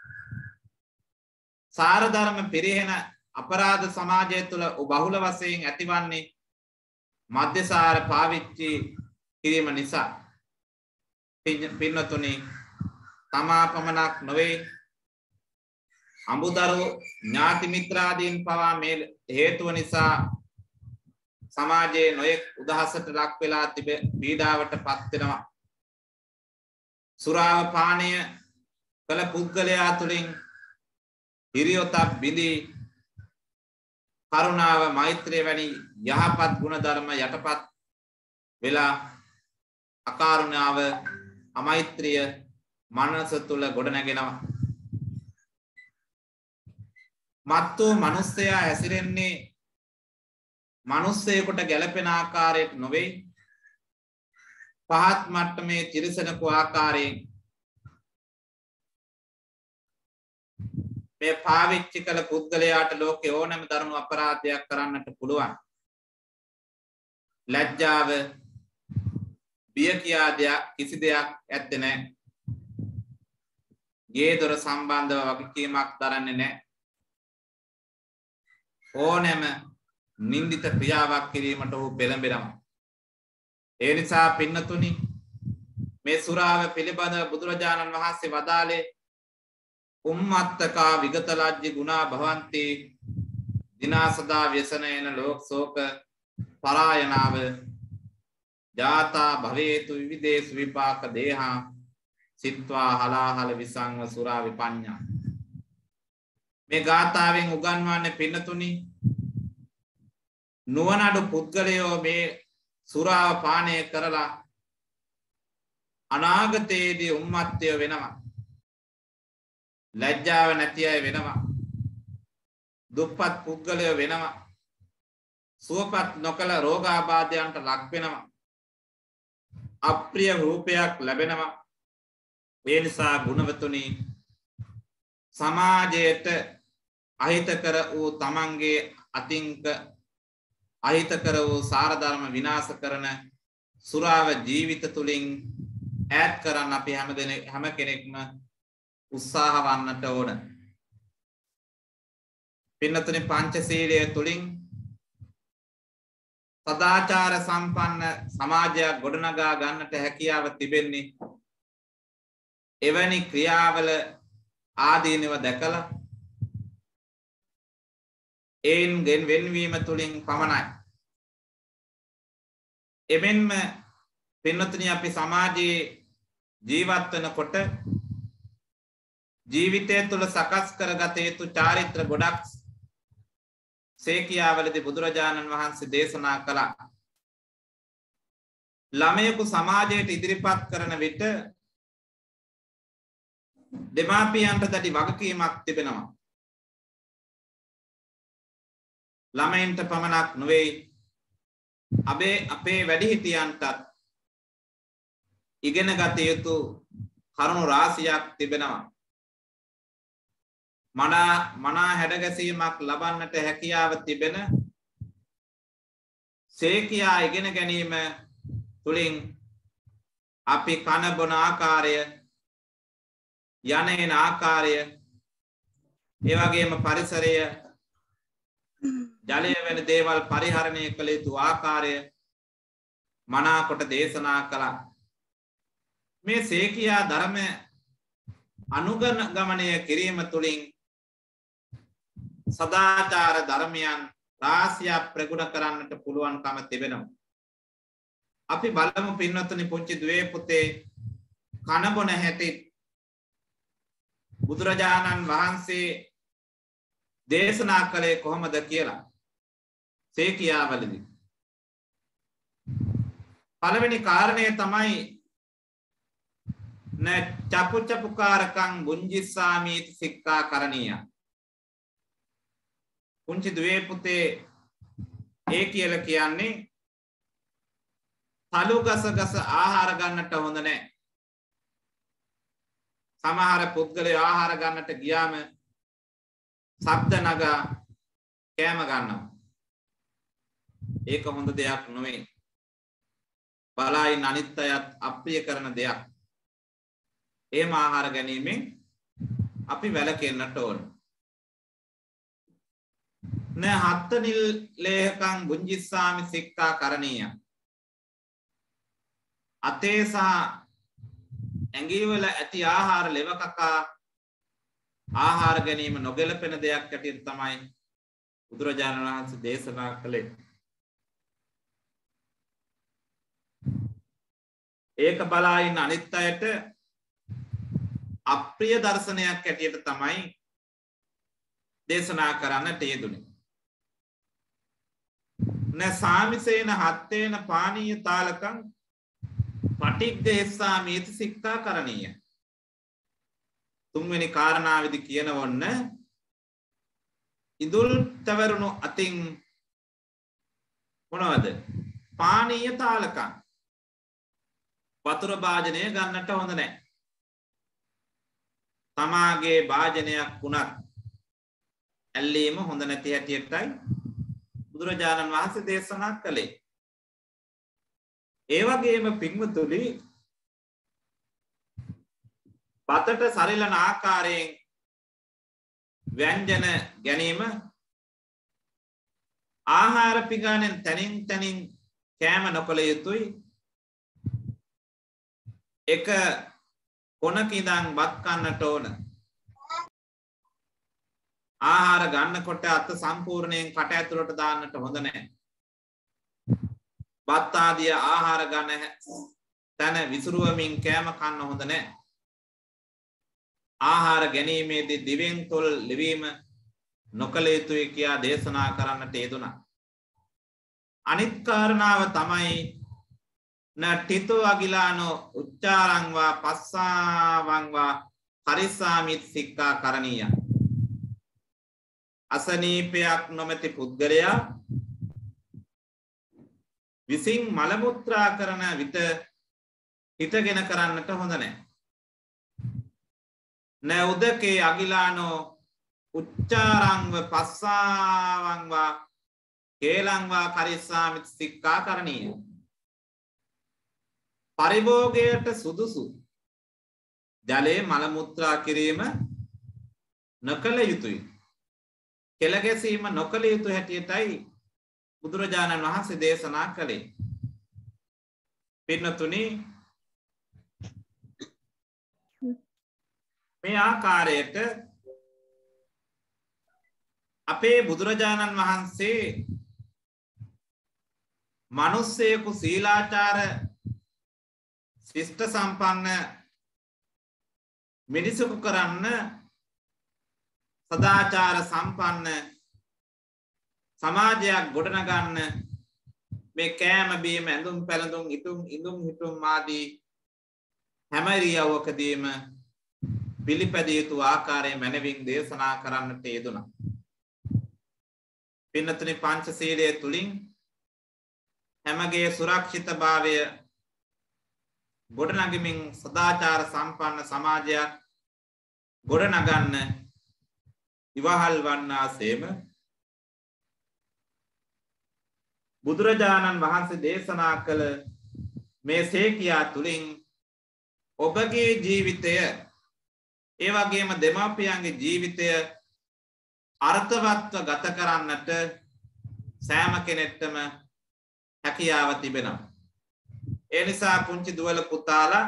සාර ධර්ම පිරිහෙන අපරාධ සමාජය තුළ බහුල වශයෙන් ඇතිවන්නේ මද්යසාර පාවිච්චි කිරීම නිසා. පින්නතුනි, තමා පමණක් නොවේ අඹදරු ඥාති මිත්‍රාදීන් පවා මේ හේතුව නිසා සමාජයේ නොයෙක් උදහසට ලක් වෙලා තිබෙ පීඩාවට පත් වෙනවා. සුරාව පානය කළ පුද්ගලයා තුළින් හිරියොතක් බිඳී කරුණාව මෛත්‍රිය වැනි යහපත් ගුණ ධර්ම යටපත් වෙලා අකාරුණාව අමෛත්‍රිය මනස තුළ ගොඩනැගෙනවා. මත්තු මිනිස්සයා හැසිරෙන්නේ මිනිස්සෙකුට ගැළපෙන ආකාරයට නොවේ, පහත් මට්ටමේ තිරිසනෙකු ආකාරයෙන් මේ පාවිච්චි කළ පුද්ගලයාට ලෝකේ ඕනෑම දරුණු අපරාධයක් කරන්නට පුළුවන්. ලැජ්ජාව බිය කියා කිසි දෙයක් ඇත්තේ නැහැ. ගේ දොර සම්බන්ධව වගකීමක් දරන්නේ නැහැ. ඕනෑම නින්දිත ක්‍රියාවක් කිරීමට ඔහු පෙළඹෙනවා. ඒ නිසා පින්නතුනි, මේ සුරාව පිළිබඳ බුදුරජාණන් වහන්සේ වදාළේ උම්මත්තකා විගතලජ්ජි ගුණා භවಂತಿ දිනා සදා ව්‍යසනේන ලෝක ශෝක පරායනාව ජාතා භවේතු විවිදේසු විපාක දේහා සිත්වා හලාහල විසංව සුරා විපඤ්ඤා. මේ ගාථාවෙන් උගන්වන්නේ පින්නතුනි, නුවණඩු පුද්ගලයෝ මේ සුරාව පානය කරලා අනාගතයේදී උම්මත්තය වෙනවා. ලැජ්ජාව නැති අය වෙනවා. දුප්පත් පුද්ගලයෝ වෙනවා. සුවපත් නොකල රෝගාබාධයන්ට ලක් වෙනවා. අප්‍රිය රූපයක් ලැබෙනවා. ඒ නිසා ගුණවතුනි, සමාජයට අහිතකර වූ තමන්ගේ අතින්ක අහිතකර වූ සාර ධර්ම විනාශ කරන සුරාව ජීවිත තුලින් ඈත් කරන්න අපි හැම කෙනෙක්ම උත්සාහ වන්නට ඕන. පින්නතුනි, පංචශීලය තුලින් සදාචාර සම්පන්න සමාජයක් ගොඩනගා ගන්නට හැකියාව තිබෙන්නේ එවැනි ක්‍රියාවල ආදීනව දැකලා ඒන්ගෙන් වෙන්වීම තුලින් පමණයි. එමෙන්ම පින්නතුනි, අපි සමාජයේ ජීවත් වෙනකොට ජීවිතය තුළ සකස් කරගත යුතු චාරිත්‍ර ගොඩක් සේකියාවලදී බුදුරජාණන් වහන්සේ දේශනා කළා. ළමයෙකු සමාජයට ඉදිරිපත් කරන විට දෙමාපියන්ට දැඩි වගකීමක් තිබෙනවා. ළමයින්ට පමණක් නොවේ, අපේ වැඩිහිටියන්ටත් ඉගෙන ගත යුතු කරුණු රාශියක් තිබෙනවා. මනා හැඩගැසීමක් ලබන්නට හැකියාව තිබෙන සේකියා ඉගෙන ගැනීම තුළින් අපි කන බොන ආකාරය, යන එන ආකාරය, ඒ වගේම පරිසරය, ජලය වැනි දේවල් පරිහරණය කළ යුතු ආකාරය මනාකොට දේශනා කළා. මේ සේකියා ධර්ම අනුගමනය කිරීම තුළින් සදාචාර ධර්මයන් රාශියක් ප්‍රගුණ කරන්නට පුළුවන්කම තිබෙනවා. අපි බලමු පින්වත්නි, පුංචි දුවේ පුතේ කන බොන හැටි බුදුරජාණන් වහන්සේ දේශනා කළේ කොහොමද කියලා. සේකියාවලදී පළවෙනි කාරණය තමයි න චපුචපුකාරකං බුංජිස්සාමීති සික්ඛා කරණීය. පුංචි දුවේ පුතේ ඒ කියලා කියන්නේ තලු ගස ගස ආහාර ගන්නට හොඳ නැහැ. සමහර පුද්ගලයෝ ආහාර ගන්නට ගියාම ශබ්ද නගා කෑම ගන්නවා. ඒක හොඳ දෙයක් නෙවෙයි. බලයින් අනිත් අයත් අප්‍රිය කරන දෙයක්. එහෙම ආහාර ගැනීමෙන් අපි වැළකෙන්නට ඕන. න හත්තනිල් ලේහකං බුංජිස්සාමි සික්ඛා කරණීය. අතේ සහ ඇඟිවල ඇති ආහාර ලෙව කකා ආහාර ගැනීම නොගැලපෙන දෙයක් ඇටියට තමයි බුදුරජාණන් වහන්සේ දේශනා කළේ. ඒක බලයින් අනිත් අයට අප්‍රිය දර්ශනයක් ඇටියට තමයි දේශනා කරන්නට යෙදුනේ. න සාමිසේන හත්තේන පානීය තාලකං පටිග්ගහෙස්සාමීති සික්ඛා කරණීය. තුන්වෙනි කාරණාවෙදි කියනවොන්න ඉදුල් තවරුණු අතින් මොනවද? පානීය තාලකං වතුර භාජනය ගන්නට හොඳ නැහැ. තමාගේ භාජනයක් වුණත් ඇල්ලීම හොඳ නැති හැටියටයි බුදුරජාණන් වහන්සේ දේශනා කළේ. ඒ වගේම පින්වතුනි බතට සරිලන ආකාරයෙන් ව්‍යංජන ගැනීම ආහාර පිඟානෙන් තනින් තනින් කෑම නොකළ යුතුයි. එක කොනක ඉඳන් බත් කන්නට ඕන. ආහාර ගන්නකොට අත සම්පූර්ණයෙන් කට ඇතුළට දාන්නට හොඳ නැහැ. බත් ආදී ආහාර ගන්න තන විසිරුවමින් කෑම කන්න හොඳ නැහැ. ආහාර ගැනීමේදී දිවෙන් තොල් ලිවීම නොකළ යුතුයි කියා දේශනා කරන්නට යෙදුණා. අනිත් කාරණාව තමයි නටිතෝ අගිලානෝ උච්චාරං වා පස්සාවං වා කරිස්සාමිත් සික්ඛා කරණීය. අසනීපයක් නොමැති පුද්ගලයා විසින් මල මුත්‍රා කරන විට හිතගෙන කරන්නට හොඳ නැහැ. න උදකේ අගිලානෝ උච්චාරංව පස්සාවං වා කේලං වා කරිස්සාමිත් සික්ඛා කරණීය. පරිභෝගයට සුදුසු ජලයේ මල මුත්‍රා කිරීම නොකළ යුතුයි. කෙල ගැසීම නොකළ යුතු හැටියටයි බුදුරජාණන් වහන්සේ දේශනා කළේ. පින්නතුනි මේ ආකාරයට අපේ බුදුරජාණන් වහන්සේ මිනිස්සෙකු සීලාචාර ශිෂ්ට සම්පන්න මිනිසෙකු කරන්න සදාචාර සම්පන්න සමාජයක් ගොඩනගන්න මේ කෑම බීම ඇඳුම් පැළඳුම් ඉඳුම් හිටුම් ආදී හැම ඉරියව්වකදීම පිළිපැදිය යුතු ආකාරයේ මැනවින් දේශනා කරන්නට යෙදුණා. පින්නතුනි පංචශීලයේ තුලින් හැමගේ සුරක්ෂිතභාවය ගොඩනගමින් සදාචාර සම්පන්න සමාජයක් ගොඩනගන්න ඉවහල් වන්නාසේම බුදුරජාණන් වහන්සේ දේශනා කළ මේ සේකියා තුලින් ඔබගේ ජීවිතය ඒ වගේම දෙමාපියන්ගේ ජීවිතය අර්ථවත්ව ගත කරන්නට සෑම කෙනෙක්ටම හැකියාව තිබෙනවා. ඒ නිසා පුංචි දුවල පුතාලා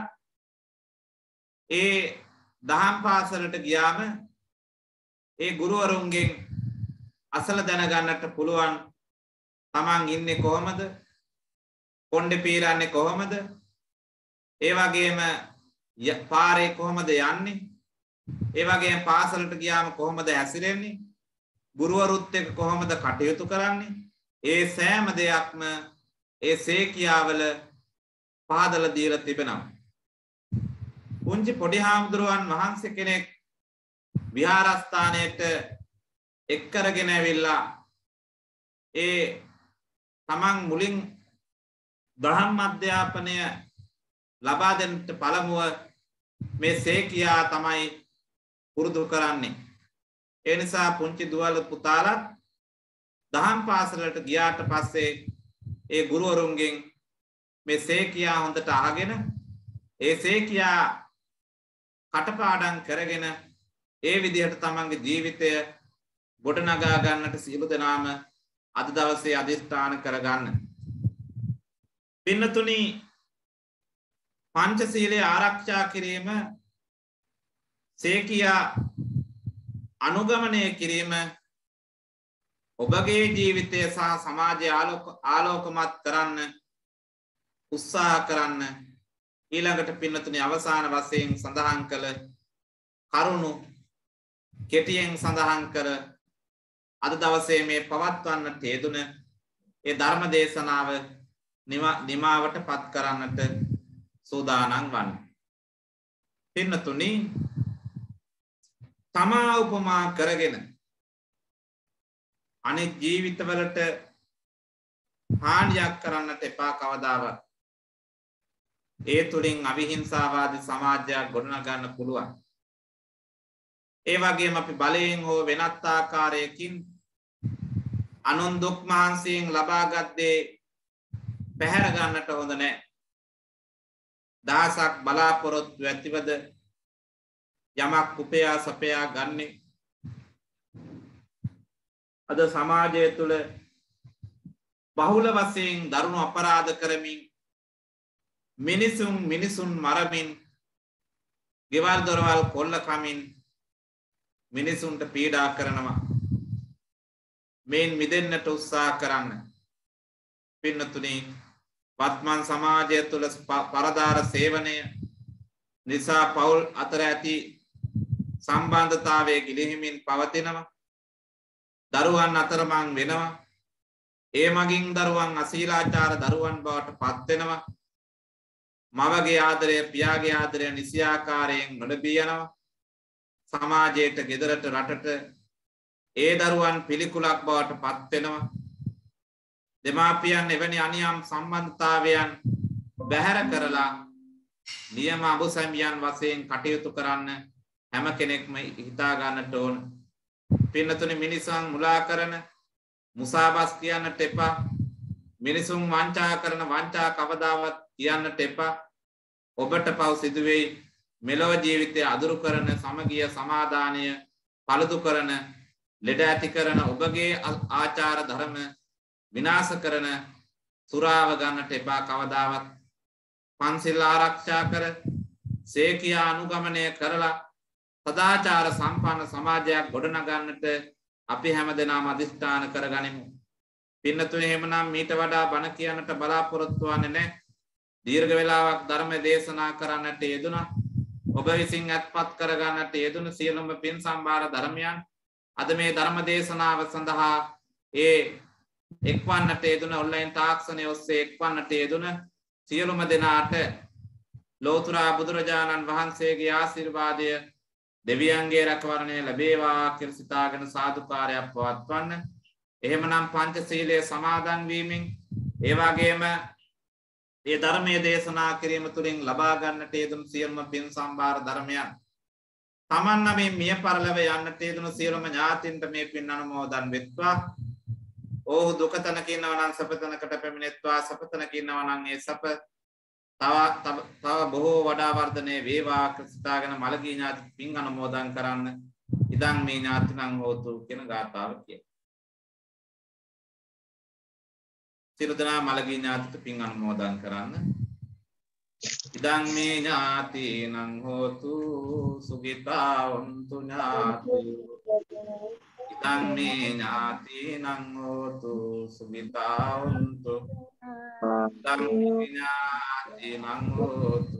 ඒ දහම් පාසලට ගියාම ඒ ගුරුවරුන්ගෙන් අසල දැනගන්නට පුළුවන් තමන් ඉන්නේ කොහමද? කොණ්ඩේ පීරන්නේ කොහමද? ඒ වගේම පාරේ කොහමද යන්නේ? ඒ වගේම පාසලට ගියාම කොහමද හැසිරෙන්නේ? ගුරුවරුත් එක්ක කොහමද කටයුතු කරන්නේ? ඒ සෑම දෙයක්ම ඒ සේකියාවල පහදලා දීලා තිබෙනවා. පුංචි පොඩි හාමුදුරුවන් වහන්සේ කෙනෙක් විහාරස්ථානයට එක් කරගෙන ඇවිල්ලා ඒ තමන් මුලින් දහම් අධ්‍යාපනය ලබා දෙන්නට පළමුව මේ සේකියා තමයි පුරුදු කරන්නේ. ඒ නිසා පුංචි දුවල පුතාලත් දහම් පාසලට ගියාට පස්සේ ඒ ගුරුවරුන්ගෙන් මේ සේකියා හොඳට අහගෙන ඒ සේකියා කටපාඩම් කරගෙන ඒ විදිහට තමන්ගේ ජීවිතය ගොඩනගා ගන්නට සියලු දෙනාම අද දවසේ අධිෂ්ඨාන කරගන්න. පින්නතුනි පංචශීලයේ ආරක්ෂා කිරීම සේකියා අනුගමනය කිරීම ඔබගේ ජීවිතය සහ සමාජය ආලෝකමත් කරන්න උත්සාහ කරන්න ඊළඟට පින්නතුනි අවසාන වශයෙන් සඳහන් කළ කරුණු කෙටියෙන් සඳහන් කර අද දවසේ මේ පවත්වන්නට යෙදුන ඒ ධර්ම දේශනාව නිමාවට පත් කරන්නට සූදානම් වන්න. පින්නතුනි තමා උපමා කරගෙන අනෙක් ජීවිතවලට හානියක් කරන්නට එපා කවදාවත්. ඒ තුලින් අවිහිංසාවාදී සමාජයක් ගොඩනගන්න පුළුවන්. ඒ වගේම අපි බලයෙන් හෝ වෙනත් ආකාරයකින් අනුන් දුක් මහන්සියෙන් ලබාගත් දේ පැහැර ගන්නට හොඳ නැහැ. දහසක් බලාපොරොත්තු ඇතිවද යමක් උපයා සපයා ගන්නේ. අද සමාජය තුළ බහුල වශයෙන් දරුණු අපරාධ කරමින් මිනිසුන් මරමින් ගෙවල් දොරවල් කොල්ල කමින් මිනිසුන්ට පීඩා කරනවා. මේන් මිදෙන්නට උත්සාහ කරන්න. පින්නතුනි වත්මන් සමාජය තුළ පරදාර සේවනය නිසා පවුල් අතර ඇති සම්බන්ධතාවය ගිලිහිමින් පවතිනවා. දරුවන් අතරමං වෙනවා. ඒ මගින් දරුවන් අශීලාචාර දරුවන් බවට පත් වෙනවා. මවගේ ආදරය පියාගේ ආදරය නිසියාකාරයෙන් නොලැබී යනවා. සමාජයට ගෙදරට රටට ඒ දරුවන් පිළිකුලක් බවට පත් වෙනවා. දෙමාපියන් එවැනි අනියම් සම්බන්ධතාවයන් බැහැර කරලා නියම අඹසැමියන් වශයෙන් කටයුතු කරන්න හැම කෙනෙක්ම හිතා ගන්නට ඕන. පින්නතුනි මිනිසුන් මුලා කරන මුසාවස් කියන්නට එපා. මිනිසුන් වංචා කරන වංචා කවදාවත් කියන්නට එපා. ඔබට පව් සිදුවේයි. මෙලොව ජීවිතය අදුරු කරන සමගිය සමාදානය පළුදු කරන ලෙඩ ඇති කරන ඔබගේ ආචාර ධර්ම විනාශ කරන සුරාව ගන්නට එපා කවදාවත්. පන්සිල් ආරක්ෂා කර සේකියා අනුගමනය කරලා සදාචාර සම්පන්න සමාජයක් ගොඩනගන්නට අපි හැමදෙනාම අධිෂ්ඨාන කරගනිමු. පින්නතුනේ එහෙමනම් මීට වඩා බණ කියන්නට බලාපොරොත්තු වෙන්නේ නැහැ. දීර්ඝ වේලාවක් ධර්ම දේශනා කරන්නට යෙදුණා. ඔබ විසින් අත්පත් කරගන්නට යෙදුණු සියලුම පින් සම්භාර ධර්මයන් අද මේ ධර්ම දේශනාව සඳහා ඒ එක්වන්නට යෙදුණ ඔන්ලයින් තාක්ෂණය ඔස්සේ එක්වන්නට යෙදුණ සියලුම දෙනාට ලෝතර බුදුරජාණන් වහන්සේගේ ආශිර්වාදය දෙවියන්ගේ රැකවරණය ලැබේවා කියලා සිතාගෙන සාදුකාරයක් පවත්වන්න. එහෙමනම් පංචශීලයේ සමාදන් වීමෙන් ඒ වගේම ඒ ධර්මයේ දේශනා කිරීම තුළින් ලබා ගන්නට යෙදුණු සියලුම පින් සම්භාර ධර්මයන් තමන් නමින් මිය පරලොව යන්නට යෙදුණු සියලුම ඥාතින්ට මේ පින් අනුමෝදන් වෙත්වා. ඕහු දුකතනක ඉන්නවා නම් සපතනකට පැමිණෙත්වා. සපතනක ඉන්නවා නම් ඒ සප තව බොහෝ වඩා වර්ධනය වේවා සිතාගෙන මළගී ඥාති පින් අනුමෝදන් කරන්න. ඉදන් මේ ඥාතිනම් හෝතු කියන ගාථාව කියයි. සියලු දෙනා මළගී ඥාතිට පින් අනුමෝදන් කරන්න. ඉදන් මේ ඥාතිනම් හෝතු සුඛිතා වന്തു ඥාතියෝ. ඉදන් මේ ඥාතිනම් හෝතු සුඛිතා වന്തു. ඉදන් මේ ඥාතිනම් හෝතු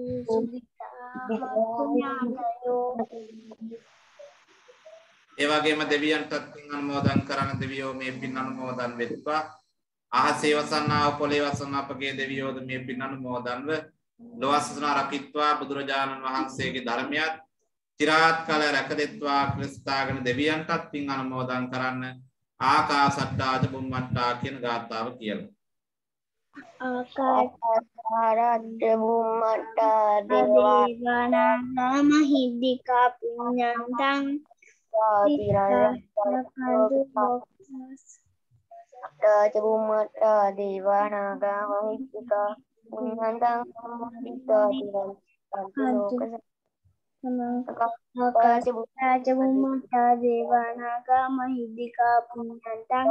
ඒ වගේම දෙවියන්ටත් පින් අනුමෝදන් කරන දෙවියෝ මේ පින් අනුමෝදන් වෙත්වා. අහසේ වසන්නා පොළේ වසන්නා අපගේ දෙවියෝද මේ පින් අනුමෝදන්ව ලෝවසන රකිත්වා. බුදුරජාණන් වහන්සේගේ ධර්මයත් চিරාත් කාල රැකදෙත්වා ක්‍රිස්තාගෙන දෙවියන්ටත් පින් අනුමෝදන් කරන්න. ආකාසට්ටා ච බුම්මට්ටා කියන ගාථාව කියලා.
ආකාශාරද්ද බුම්මට්ටා දේවා දේවානාගා මහිද්దికා පුඤ්ඤන්තං සිතාරකන්තු බොක්ඛස්
බුම්මට්ටා දේවානාගා මහිද්దికා පුඤ්ඤන්තං
ආකාශාරද්ද බුම්මට්ටා දේවානාගා මහිද්దికා පුඤ්ඤන්තං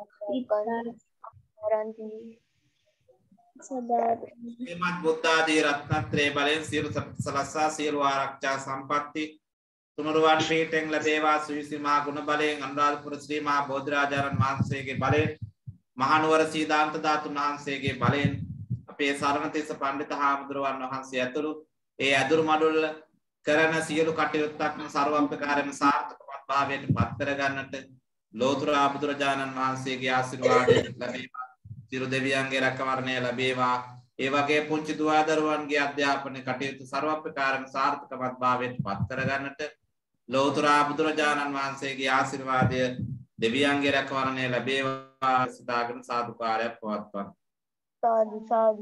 සදාති
ශ්‍රීමත් බුද්ධාදී රත්නත්‍රේ බලෙන් සියලු සලස්සා සියලු ආරක්ෂා සම්පatti තුනුරුවන් පීඨෙන් ලැබේවා සුවිසි මහා ගුණ බලයෙන් අනුරාධපුර ශ්‍රී මහා බෝධිරාජාණන් වහන්සේගේ බලයෙන් මහනුවර සීදාන්ත ධාතුන් වහන්සේගේ බලයෙන් අපේ සරණතිස්ස පඬිත හාමුදුරුවන් වහන්සේ ඇතුළු ඒ ඇදුරු මඩුල්ල කරන සියලු කටයුත්තක්ම ਸਰවඥකාරයන් සාර්ථකවත් භාවයට පත් කර ගන්නට ලෝතර බුදුරජාණන් වහන්සේගේ ආශිර්වාදය ලැබේවා. සියලු දෙවියන්ගේ රැකවරණය ලැබේවා. ඒ වගේ පුංචි දුවදරුවන්ගේ අධ්‍යාපන කටයුතු ਸਰවඥකාරයන් සාර්ථකවත් භාවයට පත් කර ගන්නට ලෝතර බුදුරජාණන් වහන්සේගේ ආශිර්වාදය දෙවියන්ගේ රැකවරණය ලැබේවා. සිතාගෙන සාදුකාරයක් පවත්වන්න.
සාදු සාදු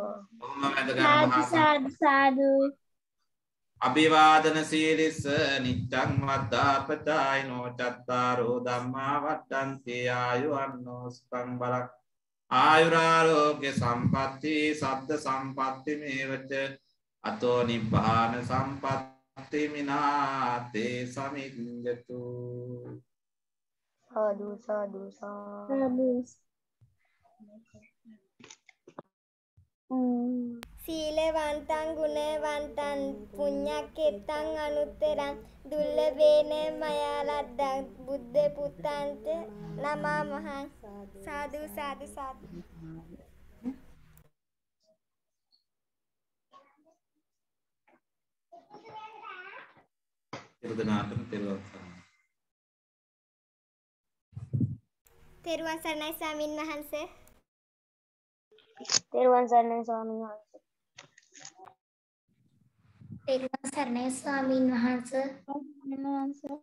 සාදු සාදු
අභිවාදන සීලිස නිච්ඡං වද්දාපචායිනෝ චත්තාරෝ ධම්මා වඩ්ඩන්ති ආයුවන්නෝ සුඛං බලං ආයුරාරෝග්‍ය සම්පatti සබ්ද සම්පatti මේවච අතෝ නිබ්බාන සම්පatti මිනාතේ සමිඤ්ඤතු.
සාදු සාදු
සාදු
සීලවන්තං ගුණවන්තං පුඤ්ඤක්කෙත්තං අනුත්තරං දුල්ලභේන මයා ලද්දං බුද්ධ පුත්තන්ත නමමහං. සාදු සාදු සාදු.
ඉරදනාටම
තෙරුවන් සරණයි ස්වාමින් වහන්සේ.
තෙරුවන් සරණයි ස්වාමීන් වහන්සේ.
තෙරුවන් සරණයි ස්වාමීන් වහන්සේ.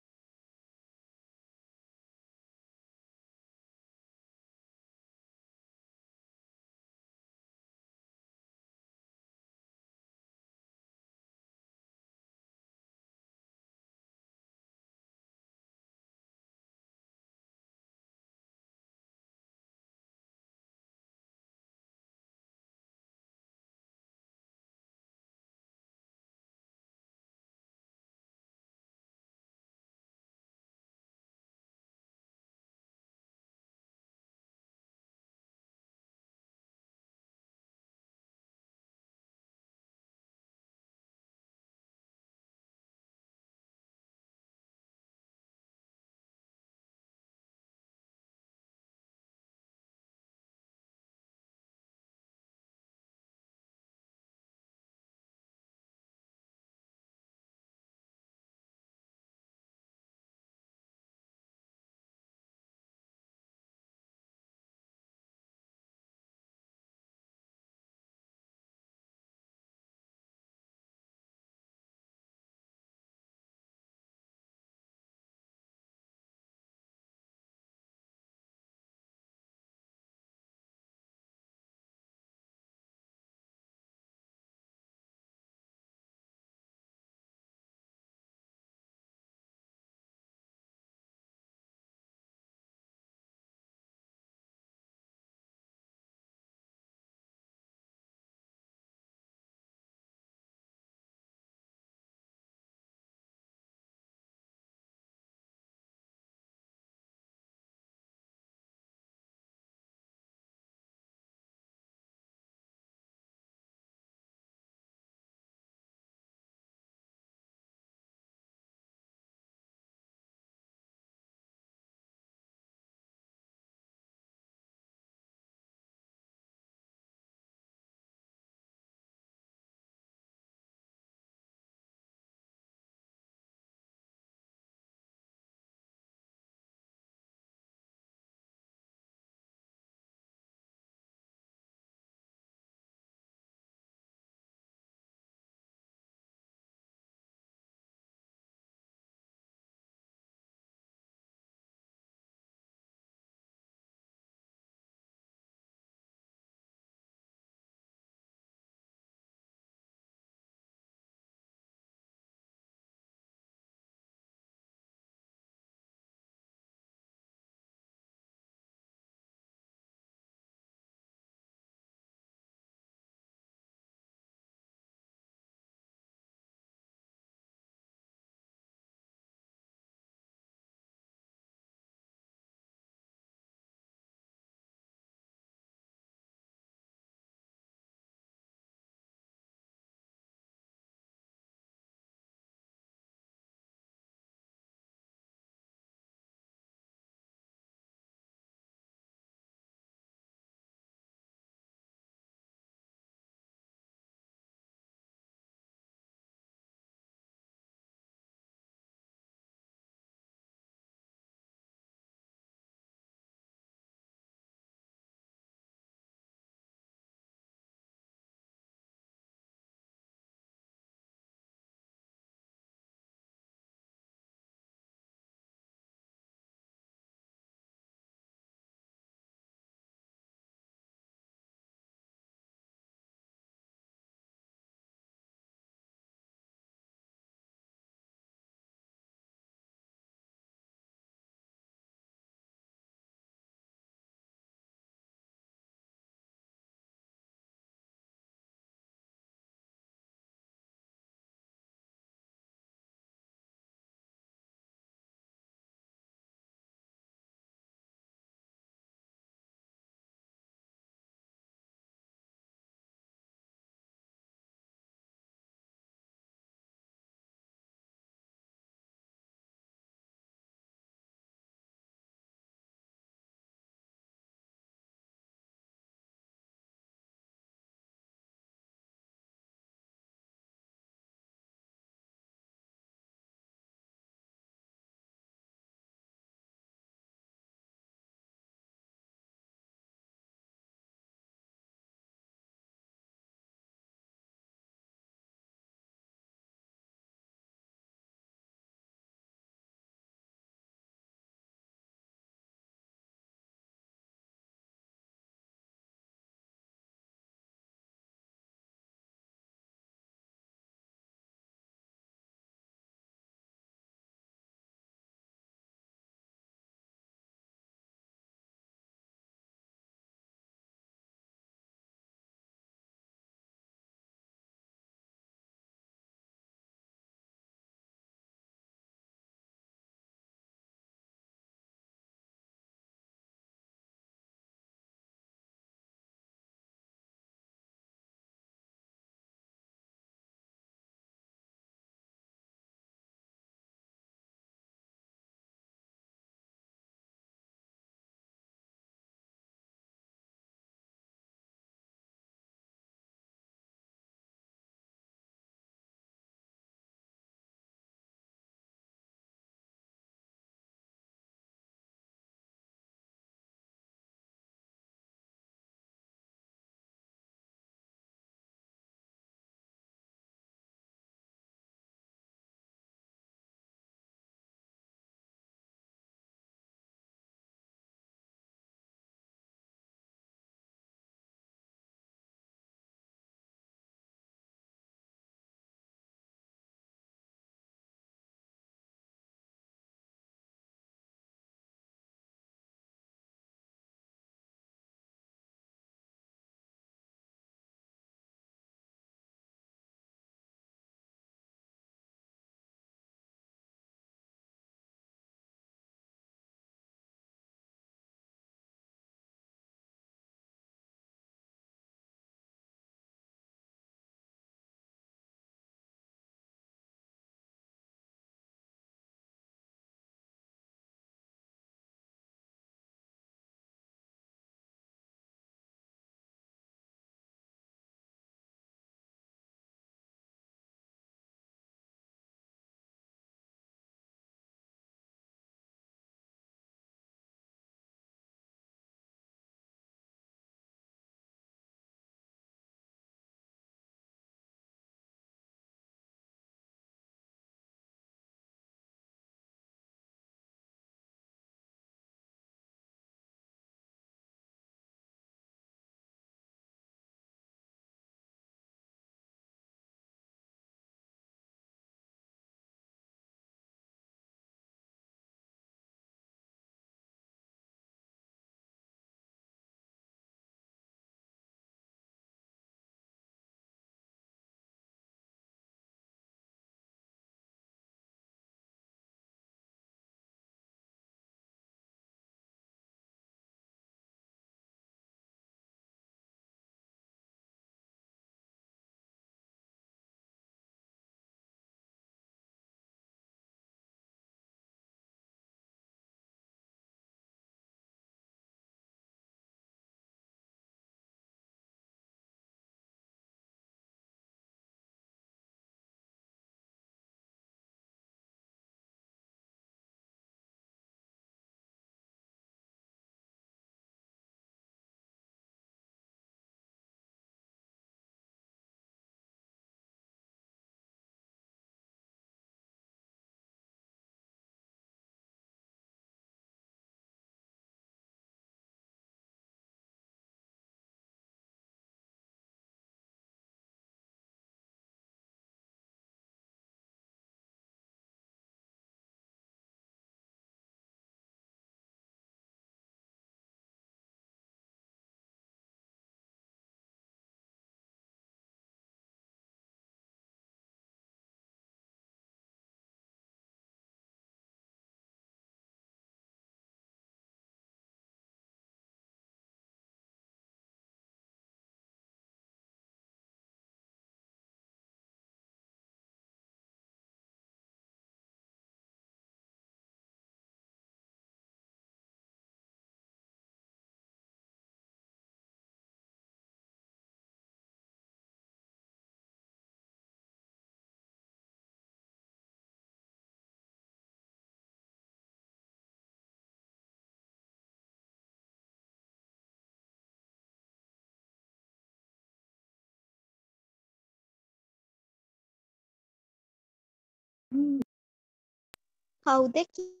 කවුද